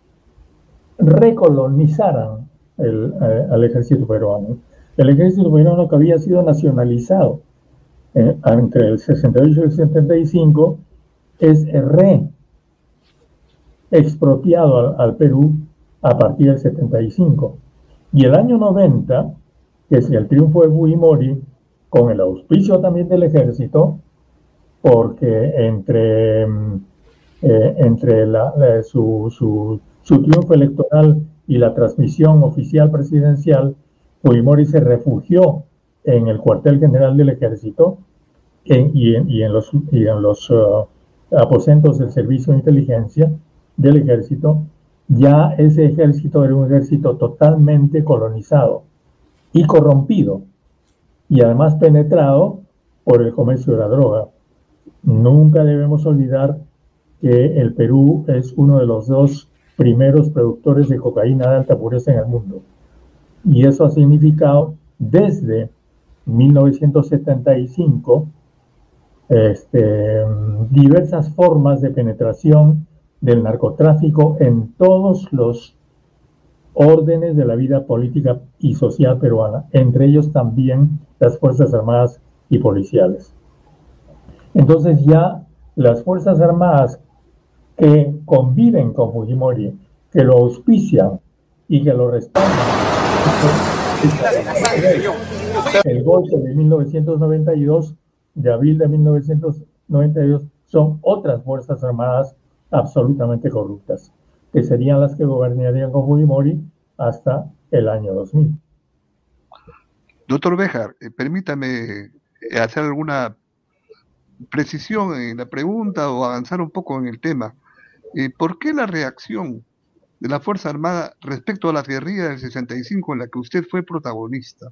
[SPEAKER 6] recolonizaran el, eh, al ejército peruano. El ejército peruano, que había sido nacionalizado eh, entre el sesenta y ocho y el setenta y cinco, es re expropiado al, al Perú a partir del setenta y cinco. Y el año noventa, que es el triunfo de Fujimori, con el auspicio también del ejército, porque entre, eh, entre la, la, su, su, su triunfo electoral y la transmisión oficial presidencial, Fujimori se refugió en el cuartel general del ejército en, y, en, y en los, y en los uh, aposentos del servicio de inteligencia del ejército. Ya ese ejército era un ejército totalmente colonizado y corrompido, y además penetrado por el comercio de la droga. Nunca debemos olvidar que el Perú es uno de los dos primeros productores de cocaína de alta pureza en el mundo. Y eso ha significado desde mil novecientos setenta y cinco este, diversas formas de penetración del narcotráfico en todos los órdenes de la vida política y social peruana, entre ellos también las Fuerzas Armadas y policiales. Entonces ya las Fuerzas Armadas que conviven con Fujimori, que lo auspician y que lo respaldan, el golpe de mil novecientos noventa y dos, de abril de mil novecientos noventa y dos, son otras Fuerzas Armadas absolutamente corruptas, que serían las que gobernarían con Fujimori hasta el año dos mil.
[SPEAKER 5] Doctor Béjar, eh, permítame hacer alguna precisión en la pregunta o avanzar un poco en el tema. Eh, ¿Por qué la reacción de la Fuerza Armada respecto a la guerrilla del sesenta y cinco en la que usted fue protagonista?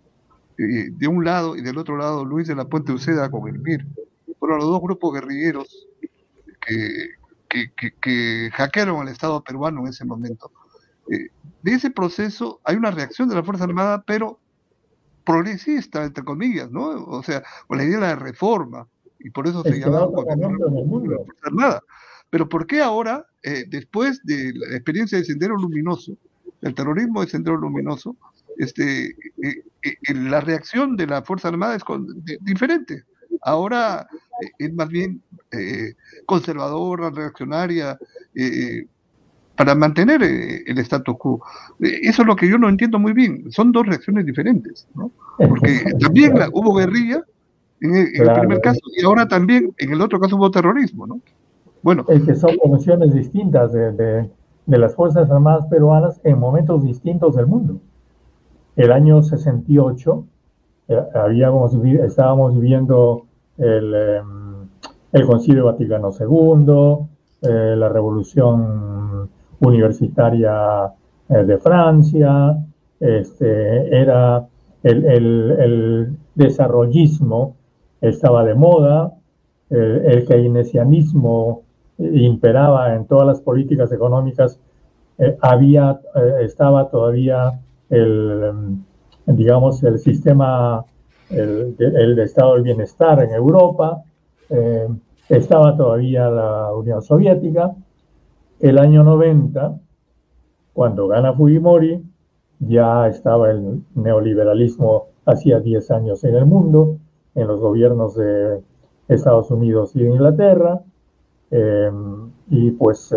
[SPEAKER 5] Eh, de un lado y del otro lado Luis de la Puente Uceda con el M I R. Fueron los dos grupos guerrilleros que, que, que, que hackearon al Estado peruano en ese momento. Eh, de ese proceso hay una reacción de la Fuerza Armada, pero progresista, entre comillas, ¿no? O sea, con la idea de la reforma, y por eso se llamaba Fuerza Armada. Pero ¿por qué ahora, eh, después de la experiencia de Sendero Luminoso, el terrorismo de Sendero Luminoso, este, eh, eh, la reacción de la Fuerza Armada es con, de, diferente? Ahora eh, es más bien eh, conservadora, reaccionaria, eh, para mantener eh, el status quo. Eh, eso es lo que yo no entiendo muy bien. Son dos reacciones diferentes, ¿no? Porque también la, hubo guerrilla en, el, en claro, el primer caso, y ahora también en el otro caso hubo terrorismo, ¿no? Bueno,
[SPEAKER 6] es que son condiciones distintas de, de, de las Fuerzas Armadas peruanas en momentos distintos del mundo. El año sesenta y ocho eh, habíamos, estábamos viviendo el, eh, el Concilio Vaticano segundo, eh, la Revolución Universitaria eh, de Francia, este, era el, el, el desarrollismo estaba de moda, el, el keynesianismo imperaba en todas las políticas económicas, eh, había, eh, estaba todavía el, digamos, el sistema, el, el de estado del bienestar en Europa, eh, estaba todavía la Unión Soviética. El año noventa, cuando gana Fujimori, ya estaba el neoliberalismo hacía diez años en el mundo, en los gobiernos de Estados Unidos y de Inglaterra, eh, y pues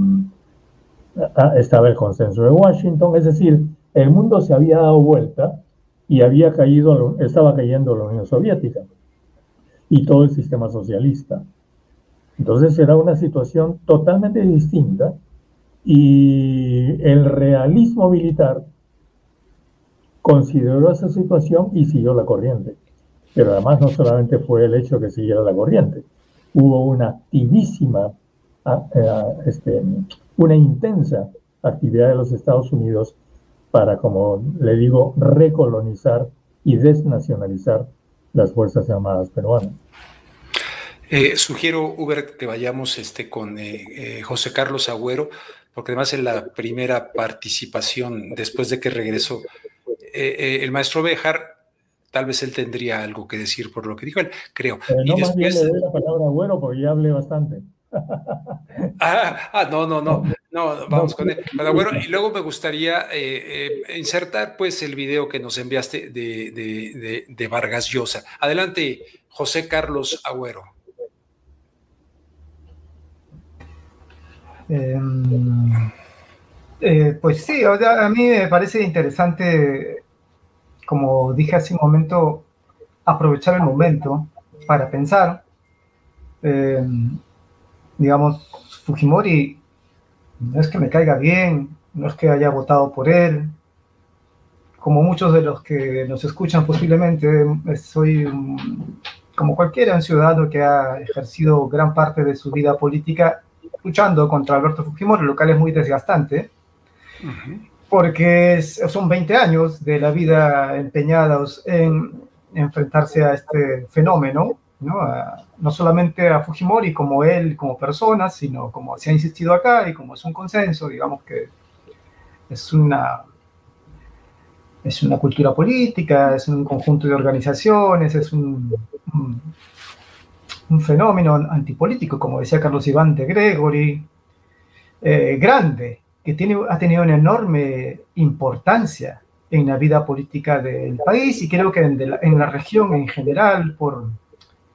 [SPEAKER 6] eh, estaba el consenso de Washington, es decir, el mundo se había dado vuelta y había caído, estaba cayendo la Unión Soviética y todo el sistema socialista. Entonces era una situación totalmente distinta y el realismo militar consideró esa situación y siguió la corriente. Pero además no solamente fue el hecho de que siguiera la corriente, hubo una activísima, este, una intensa actividad de los Estados Unidos para, como le digo, recolonizar y desnacionalizar las Fuerzas Armadas peruanas.
[SPEAKER 1] Eh, sugiero, Hubert, que vayamos este, con eh, eh, José Carlos Agüero, porque además en la primera participación, después de que regresó eh, eh, el maestro Béjar, tal vez él tendría algo que decir por lo que dijo él, creo.
[SPEAKER 6] Pero no,
[SPEAKER 1] y
[SPEAKER 6] más
[SPEAKER 1] después...
[SPEAKER 6] bien le doy la palabra a Agüero porque ya hablé bastante.
[SPEAKER 1] Ah, ah, no, no, no, no, vamos con él. Pero bueno, y luego me gustaría eh, eh, insertar pues el video que nos enviaste de, de, de, de Vargas Llosa. Adelante, José Carlos Agüero.
[SPEAKER 3] Eh, eh, pues sí, o sea, a mí me parece interesante, como dije hace un momento, aprovechar el momento para pensar. Eh, digamos, Fujimori no es que me caiga bien, no es que haya votado por él. Como muchos de los que nos escuchan posiblemente, soy un, como cualquiera, un ciudadano que ha ejercido gran parte de su vida política luchando contra Alberto Fujimori, lo cual es muy desgastante, uh-huh. porque es, son veinte años de la vida empeñados en enfrentarse a este fenómeno, ¿no? A, no solamente a Fujimori como él, como persona, sino como se ha insistido acá y como es un consenso, digamos que es una, es una cultura política, es un conjunto de organizaciones, es un, un, un fenómeno antipolítico, como decía Carlos Iván de Gregory, eh, grande, que tiene, ha tenido una enorme importancia en la vida política del país y creo que en, de la, en la región en general por...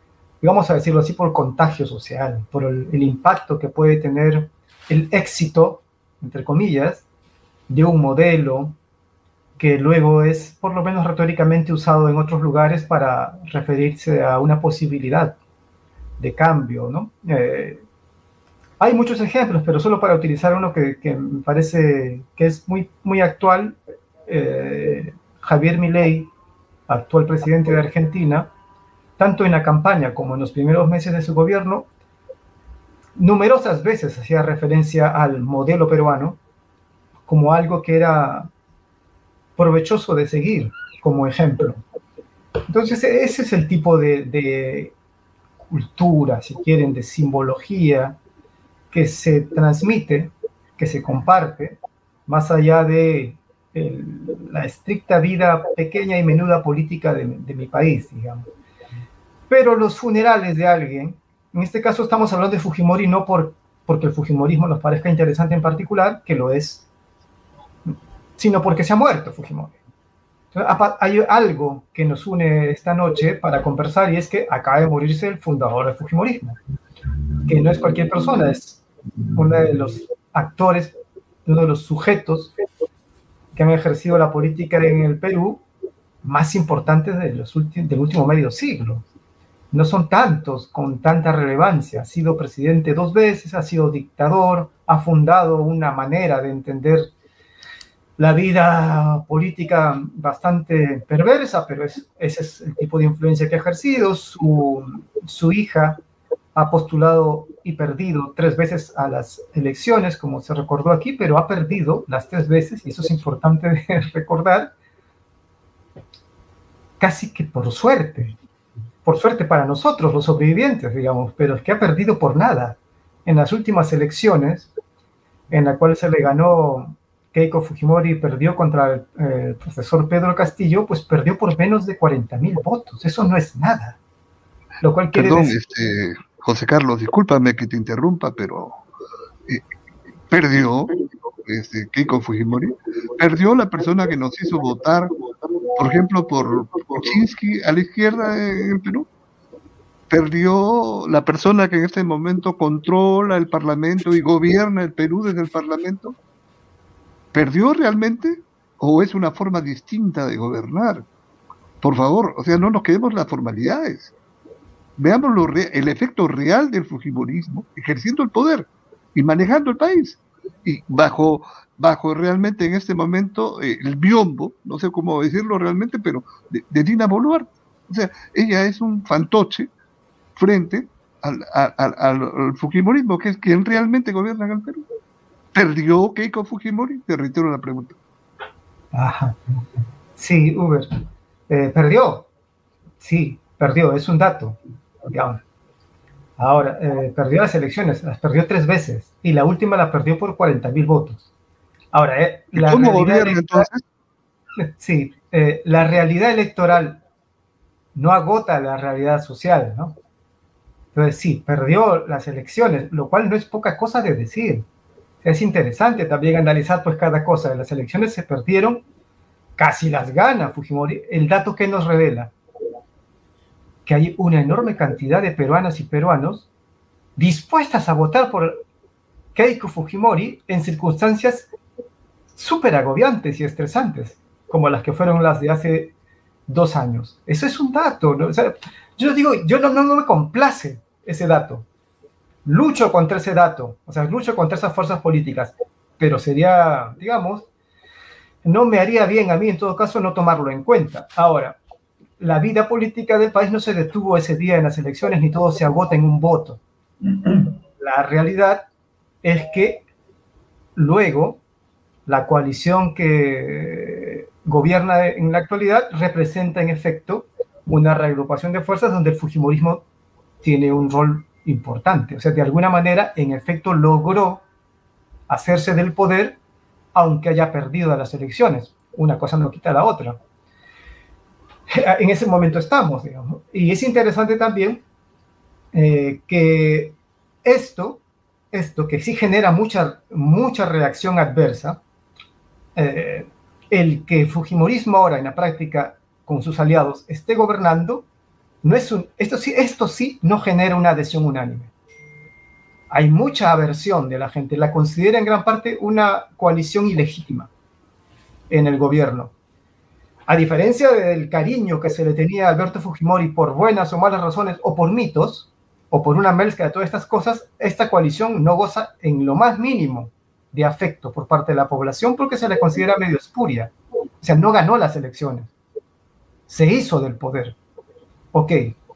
[SPEAKER 3] vamos a decirlo así, por contagio social, por el, el impacto que puede tener el éxito, entre comillas, de un modelo que luego es, por lo menos retóricamente, usado en otros lugares para referirse a una posibilidad de cambio, ¿no? Eh, hay muchos ejemplos, pero solo para utilizar uno que, que me parece que es muy, muy actual, eh, Javier Milei, actual presidente de Argentina, tanto en la campaña como en los primeros meses de su gobierno, numerosas veces hacía referencia al modelo peruano como algo que era provechoso de seguir como ejemplo. Entonces, ese es el tipo de, de cultura, si quieren, de simbología que se transmite, que se comparte, más allá de el, la estricta vida pequeña y menuda política de, de mi país, digamos. Pero los funerales de alguien, en este caso estamos hablando de Fujimori no por, porque el fujimorismo nos parezca interesante en particular, que lo es, sino porque se ha muerto Fujimori. Entonces, hay algo que nos une esta noche para conversar y es que acaba de morirse el fundador del fujimorismo, que no es cualquier persona, es uno de los actores, uno de los sujetos que han ejercido la política en el Perú más importantes de los últimos, del último medio siglo. No son tantos con tanta relevancia. Ha sido presidente dos veces, ha sido dictador, ha fundado una manera de entender la vida política bastante perversa, pero es, ese es el tipo de influencia que ha ejercido. Su, su hija ha postulado y perdido tres veces a las elecciones, como se recordó aquí, pero ha perdido las tres veces, y eso es importante de recordar, casi que por suerte. Por suerte para nosotros, los sobrevivientes, digamos, pero es que ha perdido por nada. En las últimas elecciones, en la cual se le ganó Keiko Fujimori, perdió contra el, eh, el profesor Pedro Castillo, pues perdió por menos de cuarenta mil votos. Eso no es nada. Lo cual quiere
[SPEAKER 5] Perdón,
[SPEAKER 3] decir...
[SPEAKER 5] este, José Carlos, discúlpame que te interrumpa, pero eh, perdió este, Keiko Fujimori, perdió la persona que nos hizo votar, por ejemplo, por Kuczynski a la izquierda en el Perú. Perdió la persona que en este momento controla el Parlamento y gobierna el Perú desde el Parlamento. ¿Perdió realmente? ¿O es una forma distinta de gobernar? Por favor, o sea, no nos quedemos las formalidades. Veamos lo re- el efecto real del fujimorismo ejerciendo el poder y manejando el país. Y bajo, bajo realmente en este momento eh, el biombo, no sé cómo decirlo realmente, pero de, de Dina Boluarte. O sea, ella es un fantoche frente al, al, al, al fujimorismo, que es quien realmente gobierna en el Perú. ¿Perdió Keiko Fujimori? Te reitero la pregunta.
[SPEAKER 3] Ajá. Sí, Uber. Eh, ¿Perdió? Sí, perdió, es un dato. Digamos. Ahora, eh, perdió las elecciones, las perdió tres veces, y la última la perdió por cuarenta mil votos. Ahora, eh, la
[SPEAKER 5] ¿Cómo gobierna
[SPEAKER 3] electoral,
[SPEAKER 5] entonces?
[SPEAKER 3] Sí, eh, la realidad electoral no agota la realidad social, ¿no? Entonces, sí, perdió las elecciones, lo cual no es poca cosa de decir. Es interesante también analizar pues cada cosa. Las elecciones se perdieron, casi las gana Fujimori. El dato que nos revela que hay una enorme cantidad de peruanas y peruanos dispuestas a votar por Keiko Fujimori en circunstancias súper agobiantes y estresantes, como las que fueron las de hace dos años. Eso es un dato, ¿no? O sea, yo digo, yo no, no, no me complace ese dato. Lucho contra ese dato, o sea, lucho contra esas fuerzas políticas, pero sería, digamos, no me haría bien a mí en todo caso no tomarlo en cuenta. Ahora, la vida política del país no se detuvo ese día en las elecciones, ni todo se agota en un voto. La realidad es que luego la coalición que gobierna en la actualidad representa en efecto una reagrupación de fuerzas donde el fujimorismo tiene un rol importante. O sea, de alguna manera, en efecto, logró hacerse del poder, aunque haya perdido las elecciones. Una cosa no quita la otra. En ese momento estamos, digamos. Y es interesante también eh, que esto, esto que sí genera mucha, mucha reacción adversa, eh, el que el fujimorismo ahora en la práctica con sus aliados esté gobernando, no es un, esto, sí, esto sí no genera una adhesión unánime. Hay mucha aversión de la gente, la considera en gran parte una coalición ilegítima en el gobierno. A diferencia del cariño que se le tenía a Alberto Fujimori por buenas o malas razones, o por mitos, o por una mezcla de todas estas cosas, esta coalición no goza en lo más mínimo de afecto por parte de la población porque se le considera medio espuria. O sea, no ganó las elecciones. Se hizo del poder. Ok.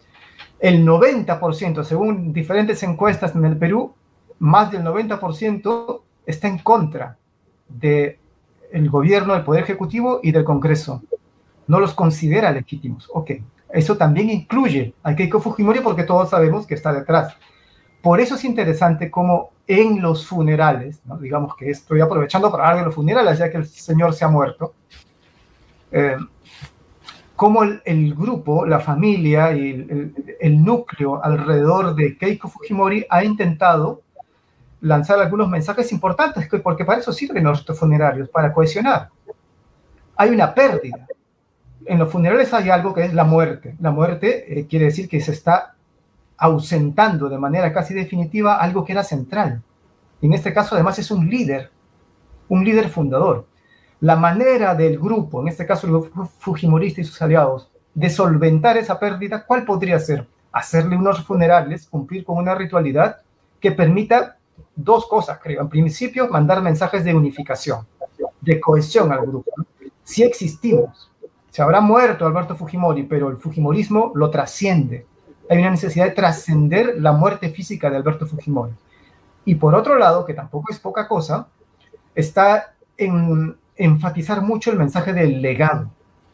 [SPEAKER 3] El noventa por ciento, según diferentes encuestas en el Perú, más del noventa por ciento está en contra del gobierno, del Poder Ejecutivo y del Congreso. No los considera legítimos. Ok. Eso también incluye a Keiko Fujimori porque todos sabemos que está detrás. Por eso es interesante cómo en los funerales, ¿no? Digamos que estoy aprovechando para hablar de los funerales ya que el señor se ha muerto, eh, cómo el, el grupo, la familia y el, el, el núcleo alrededor de Keiko Fujimori ha intentado lanzar algunos mensajes importantes, porque para eso sirven nuestros funerarios, para cohesionar. Hay una pérdida. En los funerales hay algo que es la muerte. La muerte eh, quiere decir que se está ausentando de manera casi definitiva algo que era central. Y en este caso, además, es un líder, un líder fundador. La manera del grupo, en este caso el grupo fujimorista y sus aliados, de solventar esa pérdida, ¿cuál podría ser? Hacerle unos funerales, cumplir con una ritualidad que permita dos cosas, creo. En principio, mandar mensajes de unificación, de cohesión al grupo, ¿no? Si existimos. Se habrá muerto Alberto Fujimori, pero el fujimorismo lo trasciende. Hay una necesidad de trascender la muerte física de Alberto Fujimori. Y por otro lado, que tampoco es poca cosa, está en enfatizar mucho el mensaje del legado.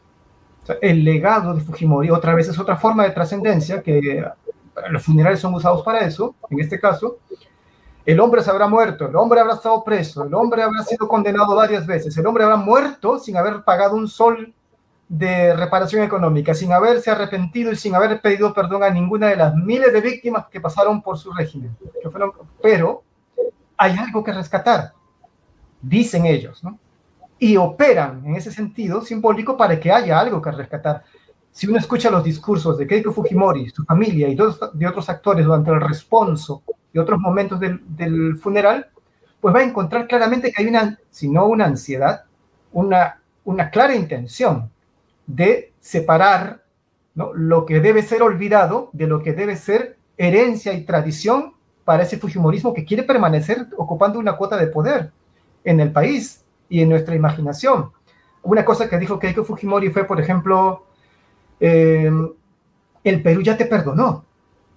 [SPEAKER 3] O sea, el legado de Fujimori, otra vez, es otra forma de trascendencia, que los funerales son usados para eso, en este caso. El hombre se habrá muerto, el hombre habrá estado preso, el hombre habrá sido condenado varias veces, el hombre habrá muerto sin haber pagado un sol de reparación económica, sin haberse arrepentido y sin haber pedido perdón a ninguna de las miles de víctimas que pasaron por su régimen. Pero hay algo que rescatar, dicen ellos, ¿no? Y operan en ese sentido simbólico para que haya algo que rescatar. Si uno escucha los discursos de Keiko Fujimori, su familia y de otros actores durante el responso y otros momentos del, del funeral, pues va a encontrar claramente que hay una, si no una ansiedad, una, una clara intención de separar, ¿no?, lo que debe ser olvidado de lo que debe ser herencia y tradición para ese fujimorismo que quiere permanecer ocupando una cuota de poder en el país y en nuestra imaginación. Una cosa que dijo Keiko Fujimori fue, por ejemplo, eh, el Perú ya te perdonó.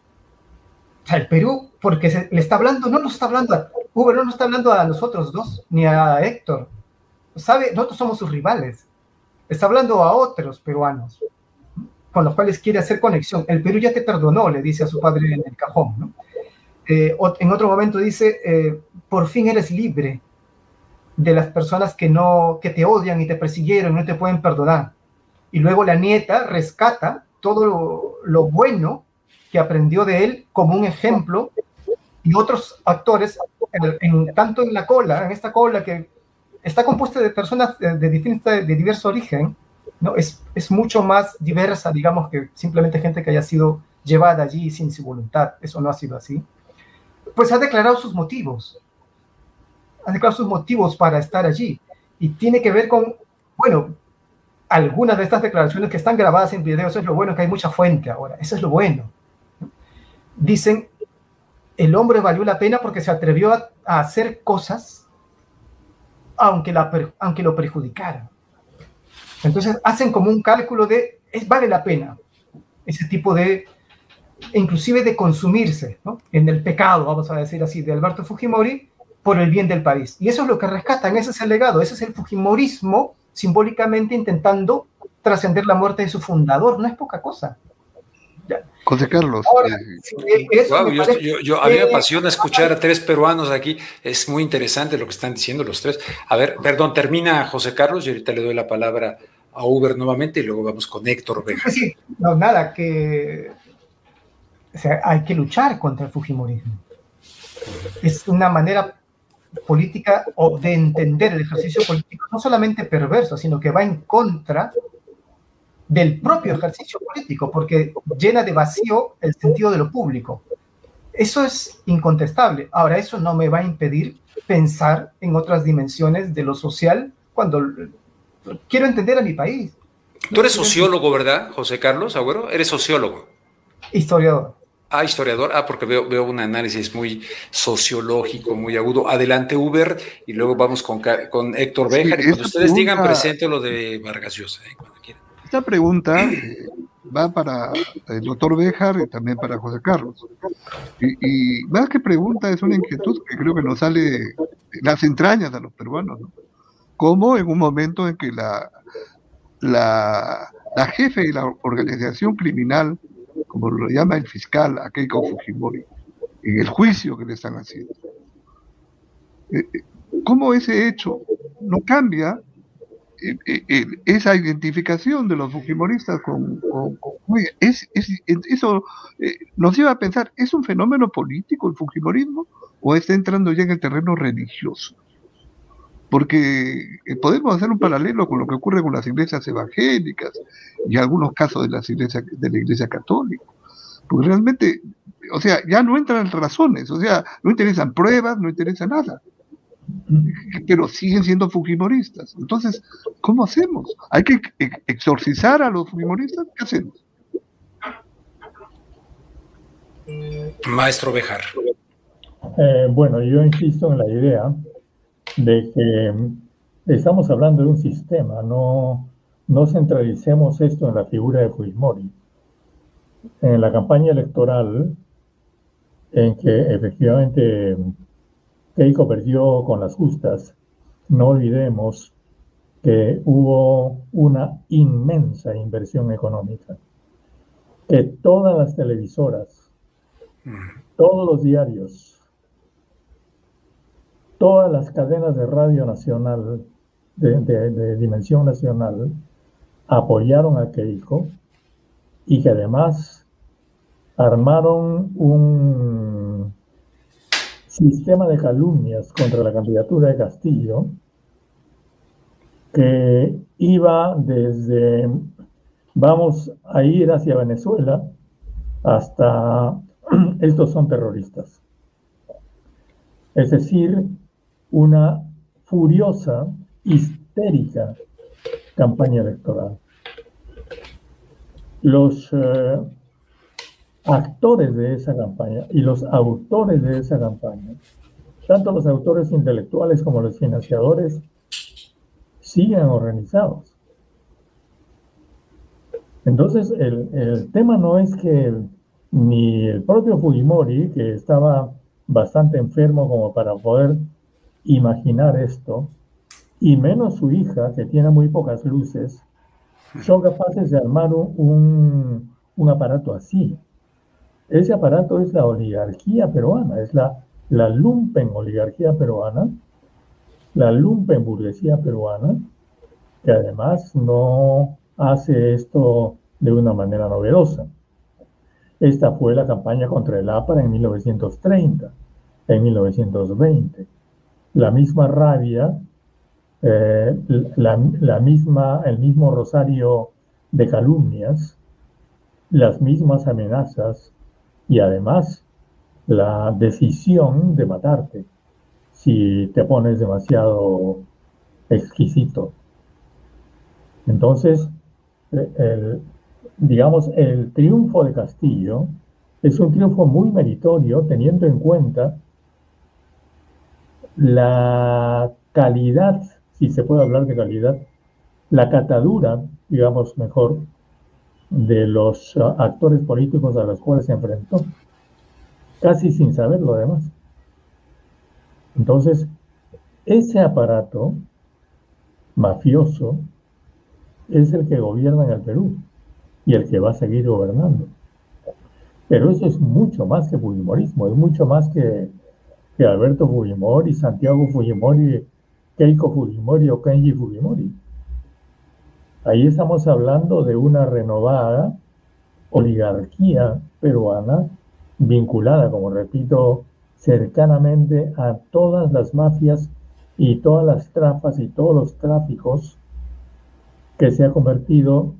[SPEAKER 3] O sea, el Perú, porque se, le está hablando, no nos está hablando a Uber, no nos está hablando a nosotros dos, ni a Héctor. ¿Sabe? Nosotros somos sus rivales. Está hablando a otros peruanos con los cuales quiere hacer conexión. El Perú ya te perdonó, le dice a su padre en el cajón, ¿no? Eh, en otro momento dice, eh, por fin eres libre de las personas que, no, que te odian y te persiguieron y no te pueden perdonar. Y luego la nieta rescata todo lo, lo bueno que aprendió de él como un ejemplo, y otros actores, en, en, tanto en la cola, en esta cola que está compuesta de personas de, de, de, de diverso origen, ¿no? Es, es mucho más diversa, digamos, que simplemente gente que haya sido llevada allí sin su voluntad. Eso no ha sido así. Pues ha declarado sus motivos. Ha declarado sus motivos para estar allí. Y tiene que ver con, bueno, algunas de estas declaraciones que están grabadas en video. Eso es lo bueno, que hay mucha fuente ahora. Eso es lo bueno. Dicen, el hombre valió la pena porque se atrevió a, a hacer cosas aunque, la, aunque lo perjudicaran. Entonces hacen como un cálculo de, es, vale la pena ese tipo de, inclusive de consumirse, ¿no?, en el pecado, vamos a decir así, de Alberto Fujimori por el bien del país. Y eso es lo que rescatan, ese es el legado, ese es el fujimorismo simbólicamente intentando trascender la muerte de su fundador. No es poca cosa. Ya.
[SPEAKER 5] José Carlos.
[SPEAKER 1] Ahora, eh, wow, yo, yo, yo, a mí me apasiona escuchar a tres peruanos aquí. Es muy interesante lo que están diciendo los tres. A ver, perdón, termina José Carlos y ahorita le doy la palabra a Uber nuevamente y luego vamos con Héctor Vega.
[SPEAKER 3] Sí, no, nada, que o sea, hay que luchar contra el fujimorismo. Es una manera política o de entender el ejercicio político no solamente perverso, sino que va en contra del propio ejercicio político, porque llena de vacío el sentido de lo público. Eso es incontestable. Ahora, eso no me va a impedir pensar en otras dimensiones de lo social cuando quiero entender a mi país.
[SPEAKER 1] Tú eres sociólogo, ¿verdad, José Carlos Agüero? Eres sociólogo.
[SPEAKER 3] Historiador.
[SPEAKER 1] Ah, historiador. Ah, porque veo, veo un análisis muy sociológico, muy agudo. Adelante, Uber, y luego vamos con, con Héctor Béjar. Sí, y cuando ustedes pregunta, digan, presente lo de Vargas Llosa, ¿eh? Cuando quieran.
[SPEAKER 5] Esta pregunta eh, va para el doctor Béjar y también para José Carlos. Y, y más que pregunta, es una inquietud que creo que nos sale de las entrañas a los peruanos, ¿no? Como en un momento en que la, la, la jefe de la organización criminal, como lo llama el fiscal a Keiko Fujimori, en el juicio que le están haciendo, cómo ese hecho no cambia eh, eh, esa identificación de los fujimoristas con, con, con es, es, eso eh, nos lleva a pensar, ¿es un fenómeno político el fujimorismo o está entrando ya en el terreno religioso? Porque podemos hacer un paralelo con lo que ocurre con las iglesias evangélicas y algunos casos de, las iglesias, de la iglesia católica. Porque realmente, o sea, ya no entran razones, o sea, no interesan pruebas, no interesa nada. Pero siguen siendo fujimoristas. Entonces, ¿cómo hacemos? ¿Hay que exorcizar a los fujimoristas? ¿Qué hacemos?
[SPEAKER 1] Maestro Béjar.
[SPEAKER 6] Eh, bueno, yo insisto en la idea de que estamos hablando de un sistema, no, no centralicemos esto en la figura de Fujimori. En la campaña electoral, en que efectivamente Keiko perdió con las justas, no olvidemos que hubo una inmensa inversión económica, que todas las televisoras, todos los diarios, todas las cadenas de radio nacional, de, de, de dimensión nacional, apoyaron a Keiko y que además armaron un sistema de calumnias contra la candidatura de Castillo que iba desde vamos a ir hacia Venezuela hasta estos son terroristas. Es decir, una furiosa, histérica campaña electoral. Los eh, actores de esa campaña y los autores de esa campaña, tanto los autores intelectuales como los financiadores, siguen organizados. Entonces, el, el tema no es que ni el propio Fujimori, que estaba bastante enfermo como para poder imaginar esto, y menos su hija, que tiene muy pocas luces, son capaces de armar un, un, un aparato así. Ese aparato es la oligarquía peruana, es la, la lumpen oligarquía peruana, la lumpen burguesía peruana, que además no hace esto de una manera novedosa. Esta fue la campaña contra el APRA en mil novecientos treinta, en mil novecientos veinte. La misma rabia, eh, la, la misma, el mismo rosario de calumnias, las mismas amenazas y además la decisión de matarte si te pones demasiado exquisito. Entonces, el, digamos, el triunfo de Castillo es un triunfo muy meritorio teniendo en cuenta la calidad, si se puede hablar de calidad, la catadura, digamos mejor, de los uh, actores políticos a los cuales se enfrentó, casi sin saberlo además. Entonces, ese aparato mafioso es el que gobierna en el Perú y el que va a seguir gobernando. Pero eso es mucho más que fujimorismo, es mucho más que, que Alberto Fujimori, Santiago Fujimori, Keiko Fujimori o Kenji Fujimori. Ahí estamos hablando de una renovada oligarquía peruana vinculada, como repito, cercanamente a todas las mafias y todas las trafas y todos los tráficos que se ha convertido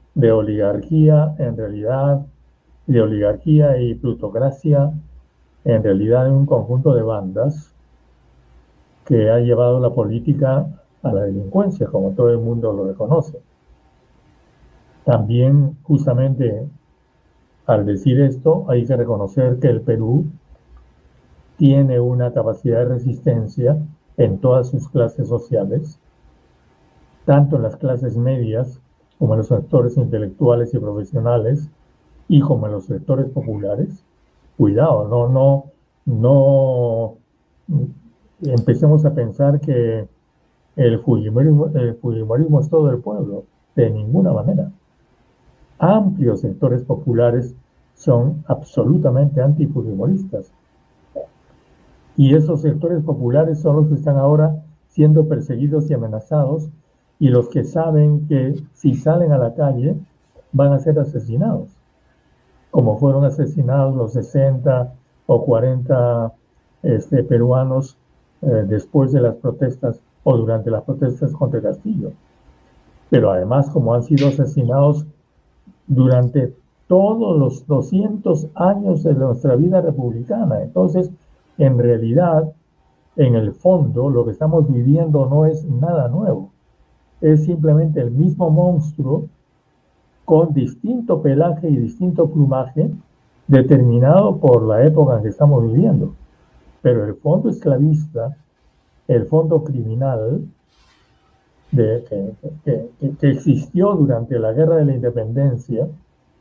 [SPEAKER 6] de oligarquía en realidad, de oligarquía y plutocracia en realidad en un conjunto de bandas que ha llevado la política a la delincuencia, como todo el mundo lo reconoce. También, justamente, al decir esto, hay que reconocer que el Perú tiene una capacidad de resistencia en todas sus clases sociales, tanto en las clases medias como en los sectores intelectuales y profesionales, y como en los sectores populares. Cuidado, no, no, no empecemos a pensar que el fujimorismo, el fujimorismo es todo el pueblo, de ninguna manera. Amplios sectores populares son absolutamente antifujimoristas. Y esos sectores populares son los que están ahora siendo perseguidos y amenazados, y los que saben que si salen a la calle van a ser asesinados, como fueron asesinados los sesenta o cuarenta este, peruanos eh, después de las protestas o durante las protestas contra Castillo. Pero además, como han sido asesinados durante todos los doscientos años de nuestra vida republicana. Entonces, en realidad, en el fondo, lo que estamos viviendo no es nada nuevo. Es simplemente el mismo monstruo con distinto pelaje y distinto plumaje determinado por la época en que estamos viviendo. Pero el fondo esclavista, el fondo criminal de, que, que, que, que existió durante la Guerra de la Independencia,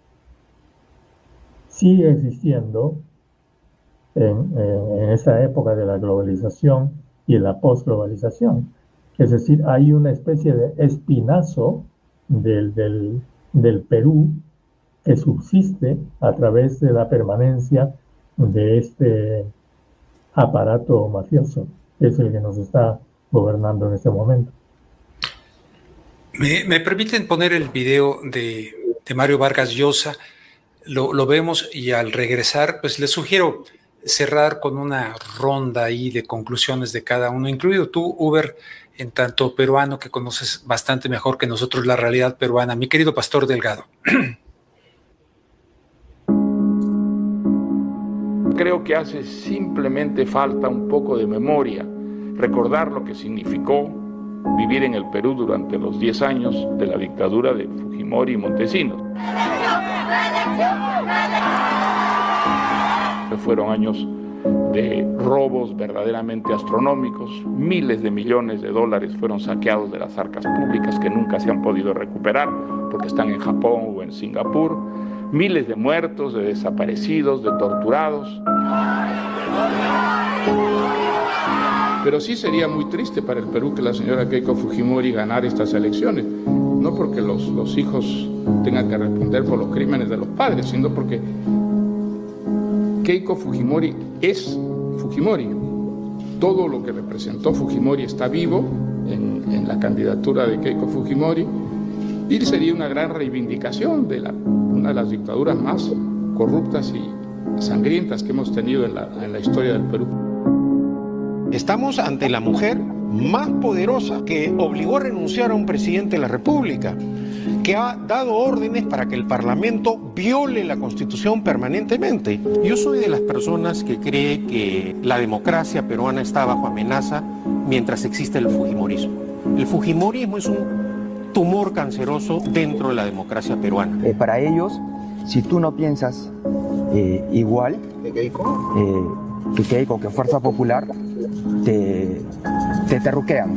[SPEAKER 6] sigue existiendo en, en, en esa época de la globalización y en la postglobalización. Es decir, hay una especie de espinazo del, del, del Perú que subsiste a través de la permanencia de este aparato mafioso, que es el que nos está gobernando en este momento.
[SPEAKER 1] ¿Me, me permiten poner el video de, de Mario Vargas Llosa? Lo, lo vemos y al regresar, pues les sugiero cerrar con una ronda ahí de conclusiones de cada uno, incluido tú, Uber, en tanto peruano que conoces bastante mejor que nosotros la realidad peruana. Mi querido Pastor Delgado.
[SPEAKER 7] Creo que hace simplemente falta un poco de memoria, recordar lo que significó vivir en el Perú durante los diez años de la dictadura de Fujimori y Montesinos. Fueron años de robos verdaderamente astronómicos, miles de millones de dólares fueron saqueados de las arcas públicas que nunca se han podido recuperar porque están en Japón o en Singapur, miles de muertos, de desaparecidos, de torturados. Pero sí sería muy triste para el Perú que la señora Keiko Fujimori ganara estas elecciones, no porque los, los hijos tengan que responder por los crímenes de los padres, sino porque Keiko Fujimori es Fujimori. Todo lo que representó Fujimori está vivo en, en la candidatura de Keiko Fujimori y sería una gran reivindicación de la, una de las dictaduras más corruptas y sangrientas que hemos tenido en la, en la historia del Perú.
[SPEAKER 8] Estamos ante la mujer más poderosa que obligó a renunciar a un presidente de la República, que ha dado órdenes para que el Parlamento viole la Constitución permanentemente. Yo soy de las personas que cree que la democracia peruana está bajo amenaza mientras existe el fujimorismo. El fujimorismo es un tumor canceroso dentro de la democracia peruana.
[SPEAKER 9] Eh, para ellos, si tú no piensas eh, igual ¿Que Keiko? Eh, que Keiko, que Fuerza Popular, te, te terruquean.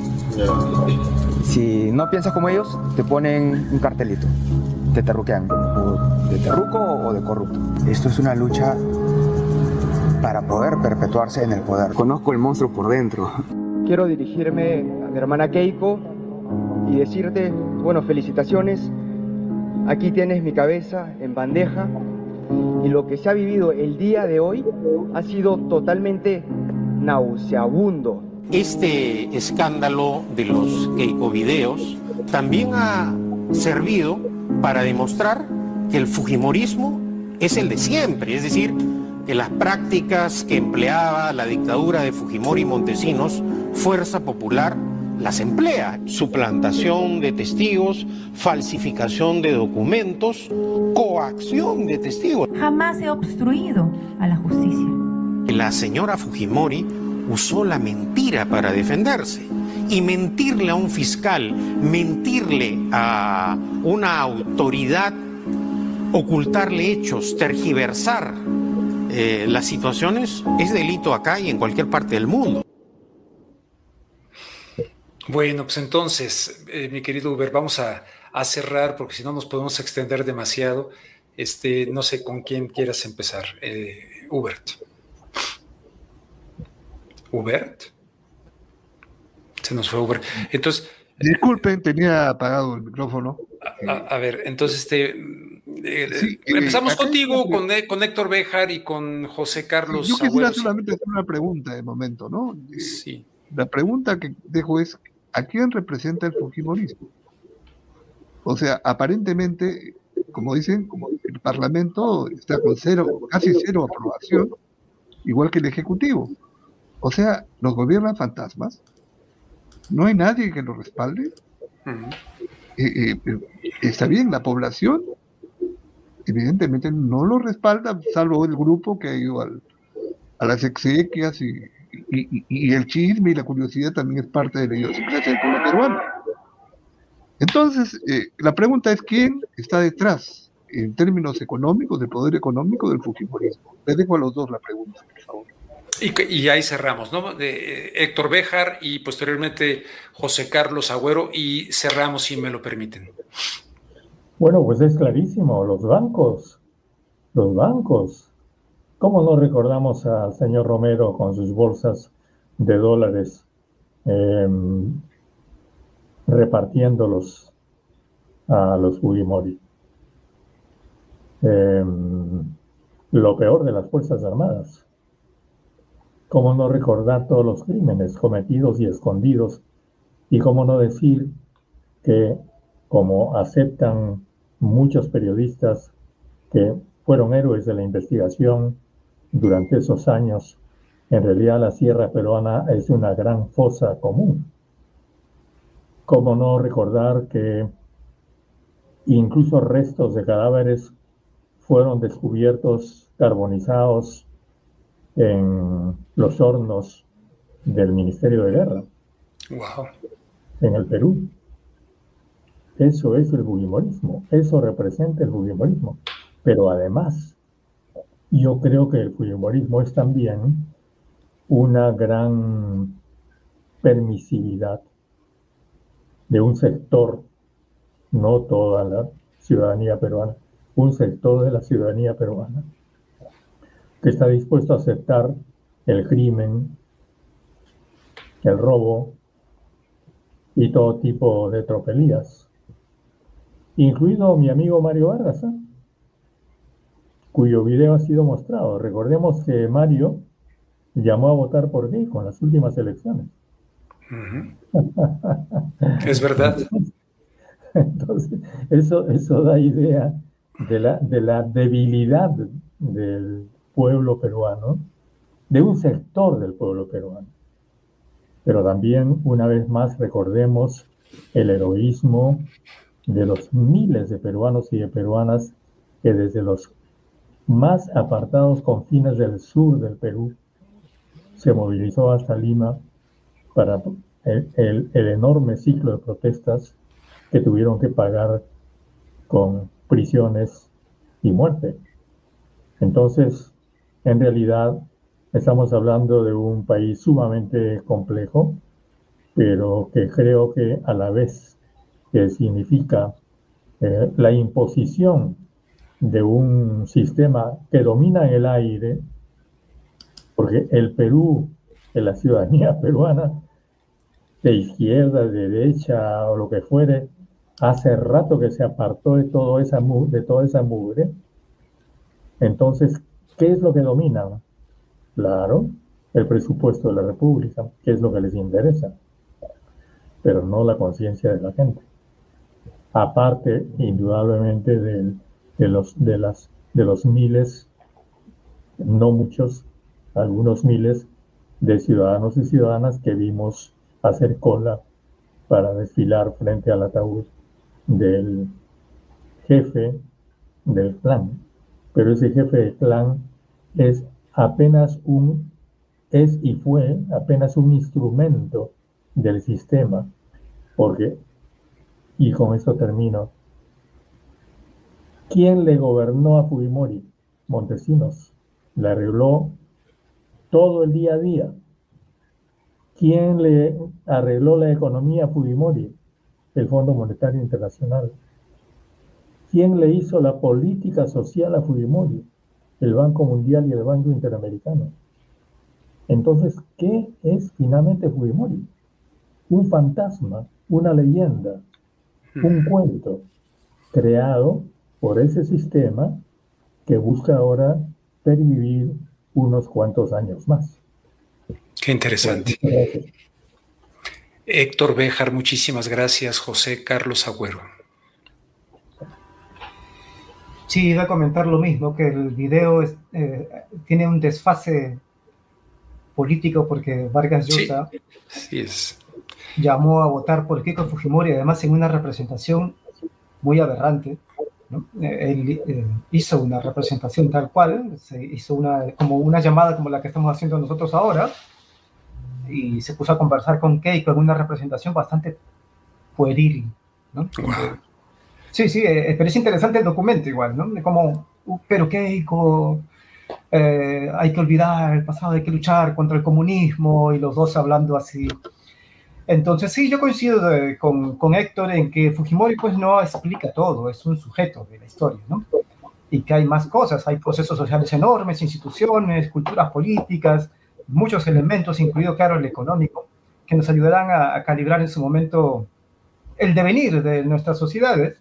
[SPEAKER 9] Si no piensas como ellos, te ponen un cartelito, te terruquean, o de terruco o de corrupto. Esto es una lucha para poder perpetuarse en el poder. Conozco el monstruo por dentro. Quiero dirigirme a mi hermana Keiko y decirte, bueno, felicitaciones. Aquí tienes mi cabeza en bandeja y lo que se ha vivido el día de hoy ha sido totalmente nauseabundo.
[SPEAKER 8] Este escándalo de los Keiko videos también ha servido para demostrar que el fujimorismo es el de siempre, es decir, que las prácticas que empleaba la dictadura de Fujimori y Montesinos, Fuerza Popular, las emplea. Suplantación de testigos, falsificación de documentos, coacción de testigos.
[SPEAKER 10] Jamás he obstruido a la justicia.
[SPEAKER 8] La señora Fujimori usó la mentira para defenderse. Y mentirle a un fiscal, mentirle a una autoridad, ocultarle hechos, tergiversar eh, las situaciones, es delito acá y en cualquier parte del mundo.
[SPEAKER 1] Bueno, pues entonces, eh, mi querido Uber, vamos a, a cerrar porque si no nos podemos extender demasiado. Este, no sé con quién quieras empezar. Eh, Hubert. Hubert. Se nos fue Hubert. Entonces.
[SPEAKER 5] Disculpen, tenía apagado el micrófono.
[SPEAKER 1] A, a ver, entonces este. Eh,
[SPEAKER 5] sí,
[SPEAKER 1] empezamos
[SPEAKER 5] eh,
[SPEAKER 1] contigo, con, con Héctor Béjar y con José Carlos.
[SPEAKER 5] Yo quisiera
[SPEAKER 1] Agüero,
[SPEAKER 5] solamente hacer una pregunta de momento, ¿no?
[SPEAKER 1] Sí.
[SPEAKER 5] La pregunta que dejo es, ¿a quién representa el fujimorismo? O sea, aparentemente, como dicen, como el Parlamento está con cero, casi cero aprobación, igual que el Ejecutivo. O sea, ¿nos gobiernan fantasmas? ¿No hay nadie que lo respalde? Uh-huh. eh, eh, está bien, la población evidentemente no lo respalda, salvo el grupo que ha ido al, a las exequias y, y, y, y el chisme y la curiosidad también es parte de la idiosincrasia del pueblo peruano. Entonces, eh, la pregunta es ¿quién está detrás en términos económicos, del poder económico del fujimorismo? Les dejo a los dos la pregunta, por favor.
[SPEAKER 1] Y, y ahí cerramos, ¿no? De Héctor Béjar y posteriormente José Carlos Agüero, y cerramos, si me lo permiten.
[SPEAKER 6] Bueno, pues es clarísimo, los bancos, los bancos. ¿Cómo no recordamos al señor Romero con sus bolsas de dólares eh, repartiéndolos a los Fujimori? Eh, lo peor de las Fuerzas Armadas. ¿Cómo no recordar todos los crímenes cometidos y escondidos? Y cómo no decir que, como aceptan muchos periodistas que fueron héroes de la investigación durante esos años, en realidad la sierra peruana es una gran fosa común. ¿Cómo no recordar que incluso restos de cadáveres fueron descubiertos carbonizados en los hornos del Ministerio de Guerra?
[SPEAKER 1] Wow.
[SPEAKER 6] En el Perú. Eso es el fujimorismo, eso representa el fujimorismo. Pero además, yo creo que el fujimorismo es también una gran permisividad de un sector, no toda la ciudadanía peruana, un sector de la ciudadanía peruana que está dispuesto a aceptar el crimen, el robo y todo tipo de tropelías, incluido mi amigo Mario Vargas, ¿eh? cuyo video ha sido mostrado. Recordemos que Mario llamó a votar por mí con las últimas elecciones.
[SPEAKER 1] Uh-huh. Es verdad.
[SPEAKER 6] Entonces, eso, eso da idea de la, de la debilidad del pueblo peruano, de un sector del pueblo peruano. Pero también, una vez más, recordemos el heroísmo de los miles de peruanos y de peruanas que desde los más apartados confines del sur del Perú se movilizó hasta Lima para el, el, el enorme ciclo de protestas que tuvieron que pagar con prisiones y muerte. Entonces, en realidad, estamos hablando de un país sumamente complejo, pero que creo que a la vez que significa eh, la imposición de un sistema que domina en el aire, porque el Perú, en la ciudadanía peruana, de izquierda, de derecha o lo que fuere, hace rato que se apartó de, todo esa, de toda esa mugre. Entonces, ¿qué es lo que domina? Claro, el presupuesto de la República, que es lo que les interesa, pero no la conciencia de la gente. Aparte, indudablemente, de, de, los, de, las, de los miles, no muchos, algunos miles de ciudadanos y ciudadanas que vimos hacer cola para desfilar frente al ataúd del jefe del clan. Pero ese jefe del clan es apenas un, es y fue apenas un instrumento del sistema, porque, y con esto termino, ¿quién le gobernó a Fujimori? Montesinos. Le arregló todo el día a día. ¿Quién le arregló la economía a Fujimori? El Fondo Monetario Internacional. ¿Quién le hizo la política social a Fujimori? El Banco Mundial y el Banco Interamericano. Entonces, ¿qué es finalmente Fujimori? Un fantasma, una leyenda, un cuento creado por ese sistema que busca ahora pervivir unos cuantos años más.
[SPEAKER 1] Qué interesante.
[SPEAKER 6] Gracias.
[SPEAKER 1] Héctor Béjar, muchísimas gracias. José Carlos Agüero.
[SPEAKER 3] Sí, iba a comentar lo mismo, que el video es, eh, tiene un desfase político porque Vargas Llosa
[SPEAKER 1] sí, sí es.
[SPEAKER 3] llamó a votar por Keiko Fujimori, además en una representación muy aberrante, ¿no? Él eh, hizo una representación tal cual, se hizo una, como una llamada como la que estamos haciendo nosotros ahora, y se puso a conversar con Keiko en una representación bastante pueril, ¿no?
[SPEAKER 1] Wow.
[SPEAKER 3] Sí, sí, eh, pero es interesante el documento igual, ¿no? Como, uh, pero Keiko, eh, hay que olvidar el pasado, hay que luchar contra el comunismo, y los dos hablando así. Entonces, sí, yo coincido de, con, con Héctor en que Fujimori pues no explica todo, es un sujeto de la historia, ¿no? Y que hay más cosas, hay procesos sociales enormes, instituciones, culturas políticas, muchos elementos, incluido, claro, el económico, que nos ayudarán a, a calibrar en su momento el devenir de nuestras sociedades.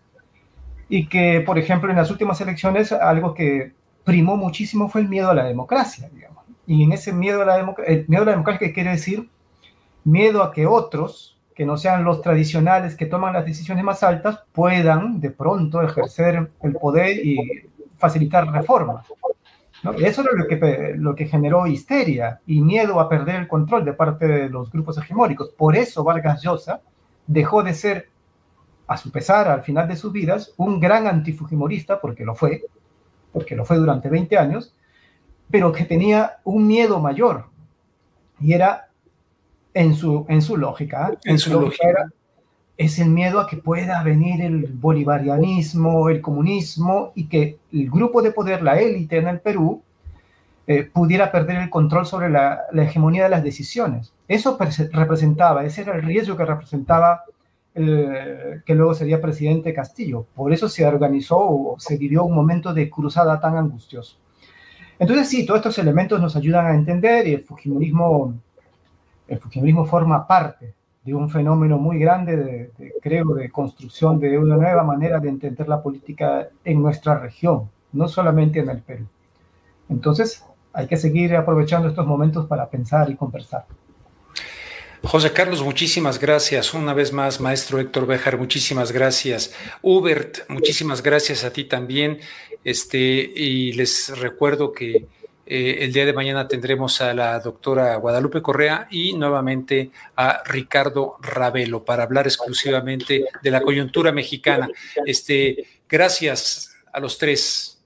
[SPEAKER 3] Y que, por ejemplo, en las últimas elecciones, algo que primó muchísimo fue el miedo a la democracia, digamos. Y en ese miedo a la, democ el miedo a la democracia, ¿qué quiere decir? Miedo a que otros, que no sean los tradicionales, que toman las decisiones más altas, puedan de pronto ejercer el poder y facilitar reformas, ¿no? Eso es lo que, lo que generó histeria y miedo a perder el control de parte de los grupos hegemónicos. Por eso Vargas Llosa dejó de ser, a su pesar, al final de sus vidas, un gran antifujimorista, porque lo fue, porque lo fue durante veinte años, pero que tenía un miedo mayor, y era en su, en su lógica,
[SPEAKER 1] en, en su, su lógica, lógica
[SPEAKER 3] era, es el miedo a que pueda venir el bolivarianismo, el comunismo, y que el grupo de poder, la élite en el Perú, eh, pudiera perder el control sobre la, la hegemonía de las decisiones. Eso representaba, ese era el riesgo que representaba el, que luego sería presidente Castillo. Por eso se organizó o se vivió un momento de cruzada tan angustioso. Entonces sí, todos estos elementos nos ayudan a entender, y el fujimorismo, el fujimorismo forma parte de un fenómeno muy grande, de, de, creo, de construcción de una nueva manera de entender la política en nuestra región, no solamente en el Perú. Entonces, hay que seguir aprovechando estos momentos para pensar y conversar.
[SPEAKER 1] José Carlos, muchísimas gracias. Una vez más, maestro Héctor Béjar, muchísimas gracias. Hubert, muchísimas gracias a ti también. Este, y les recuerdo que eh, el día de mañana tendremos a la doctora Guadalupe Correa y nuevamente a Ricardo Ravelo para hablar exclusivamente de la coyuntura mexicana. Este, gracias a los tres.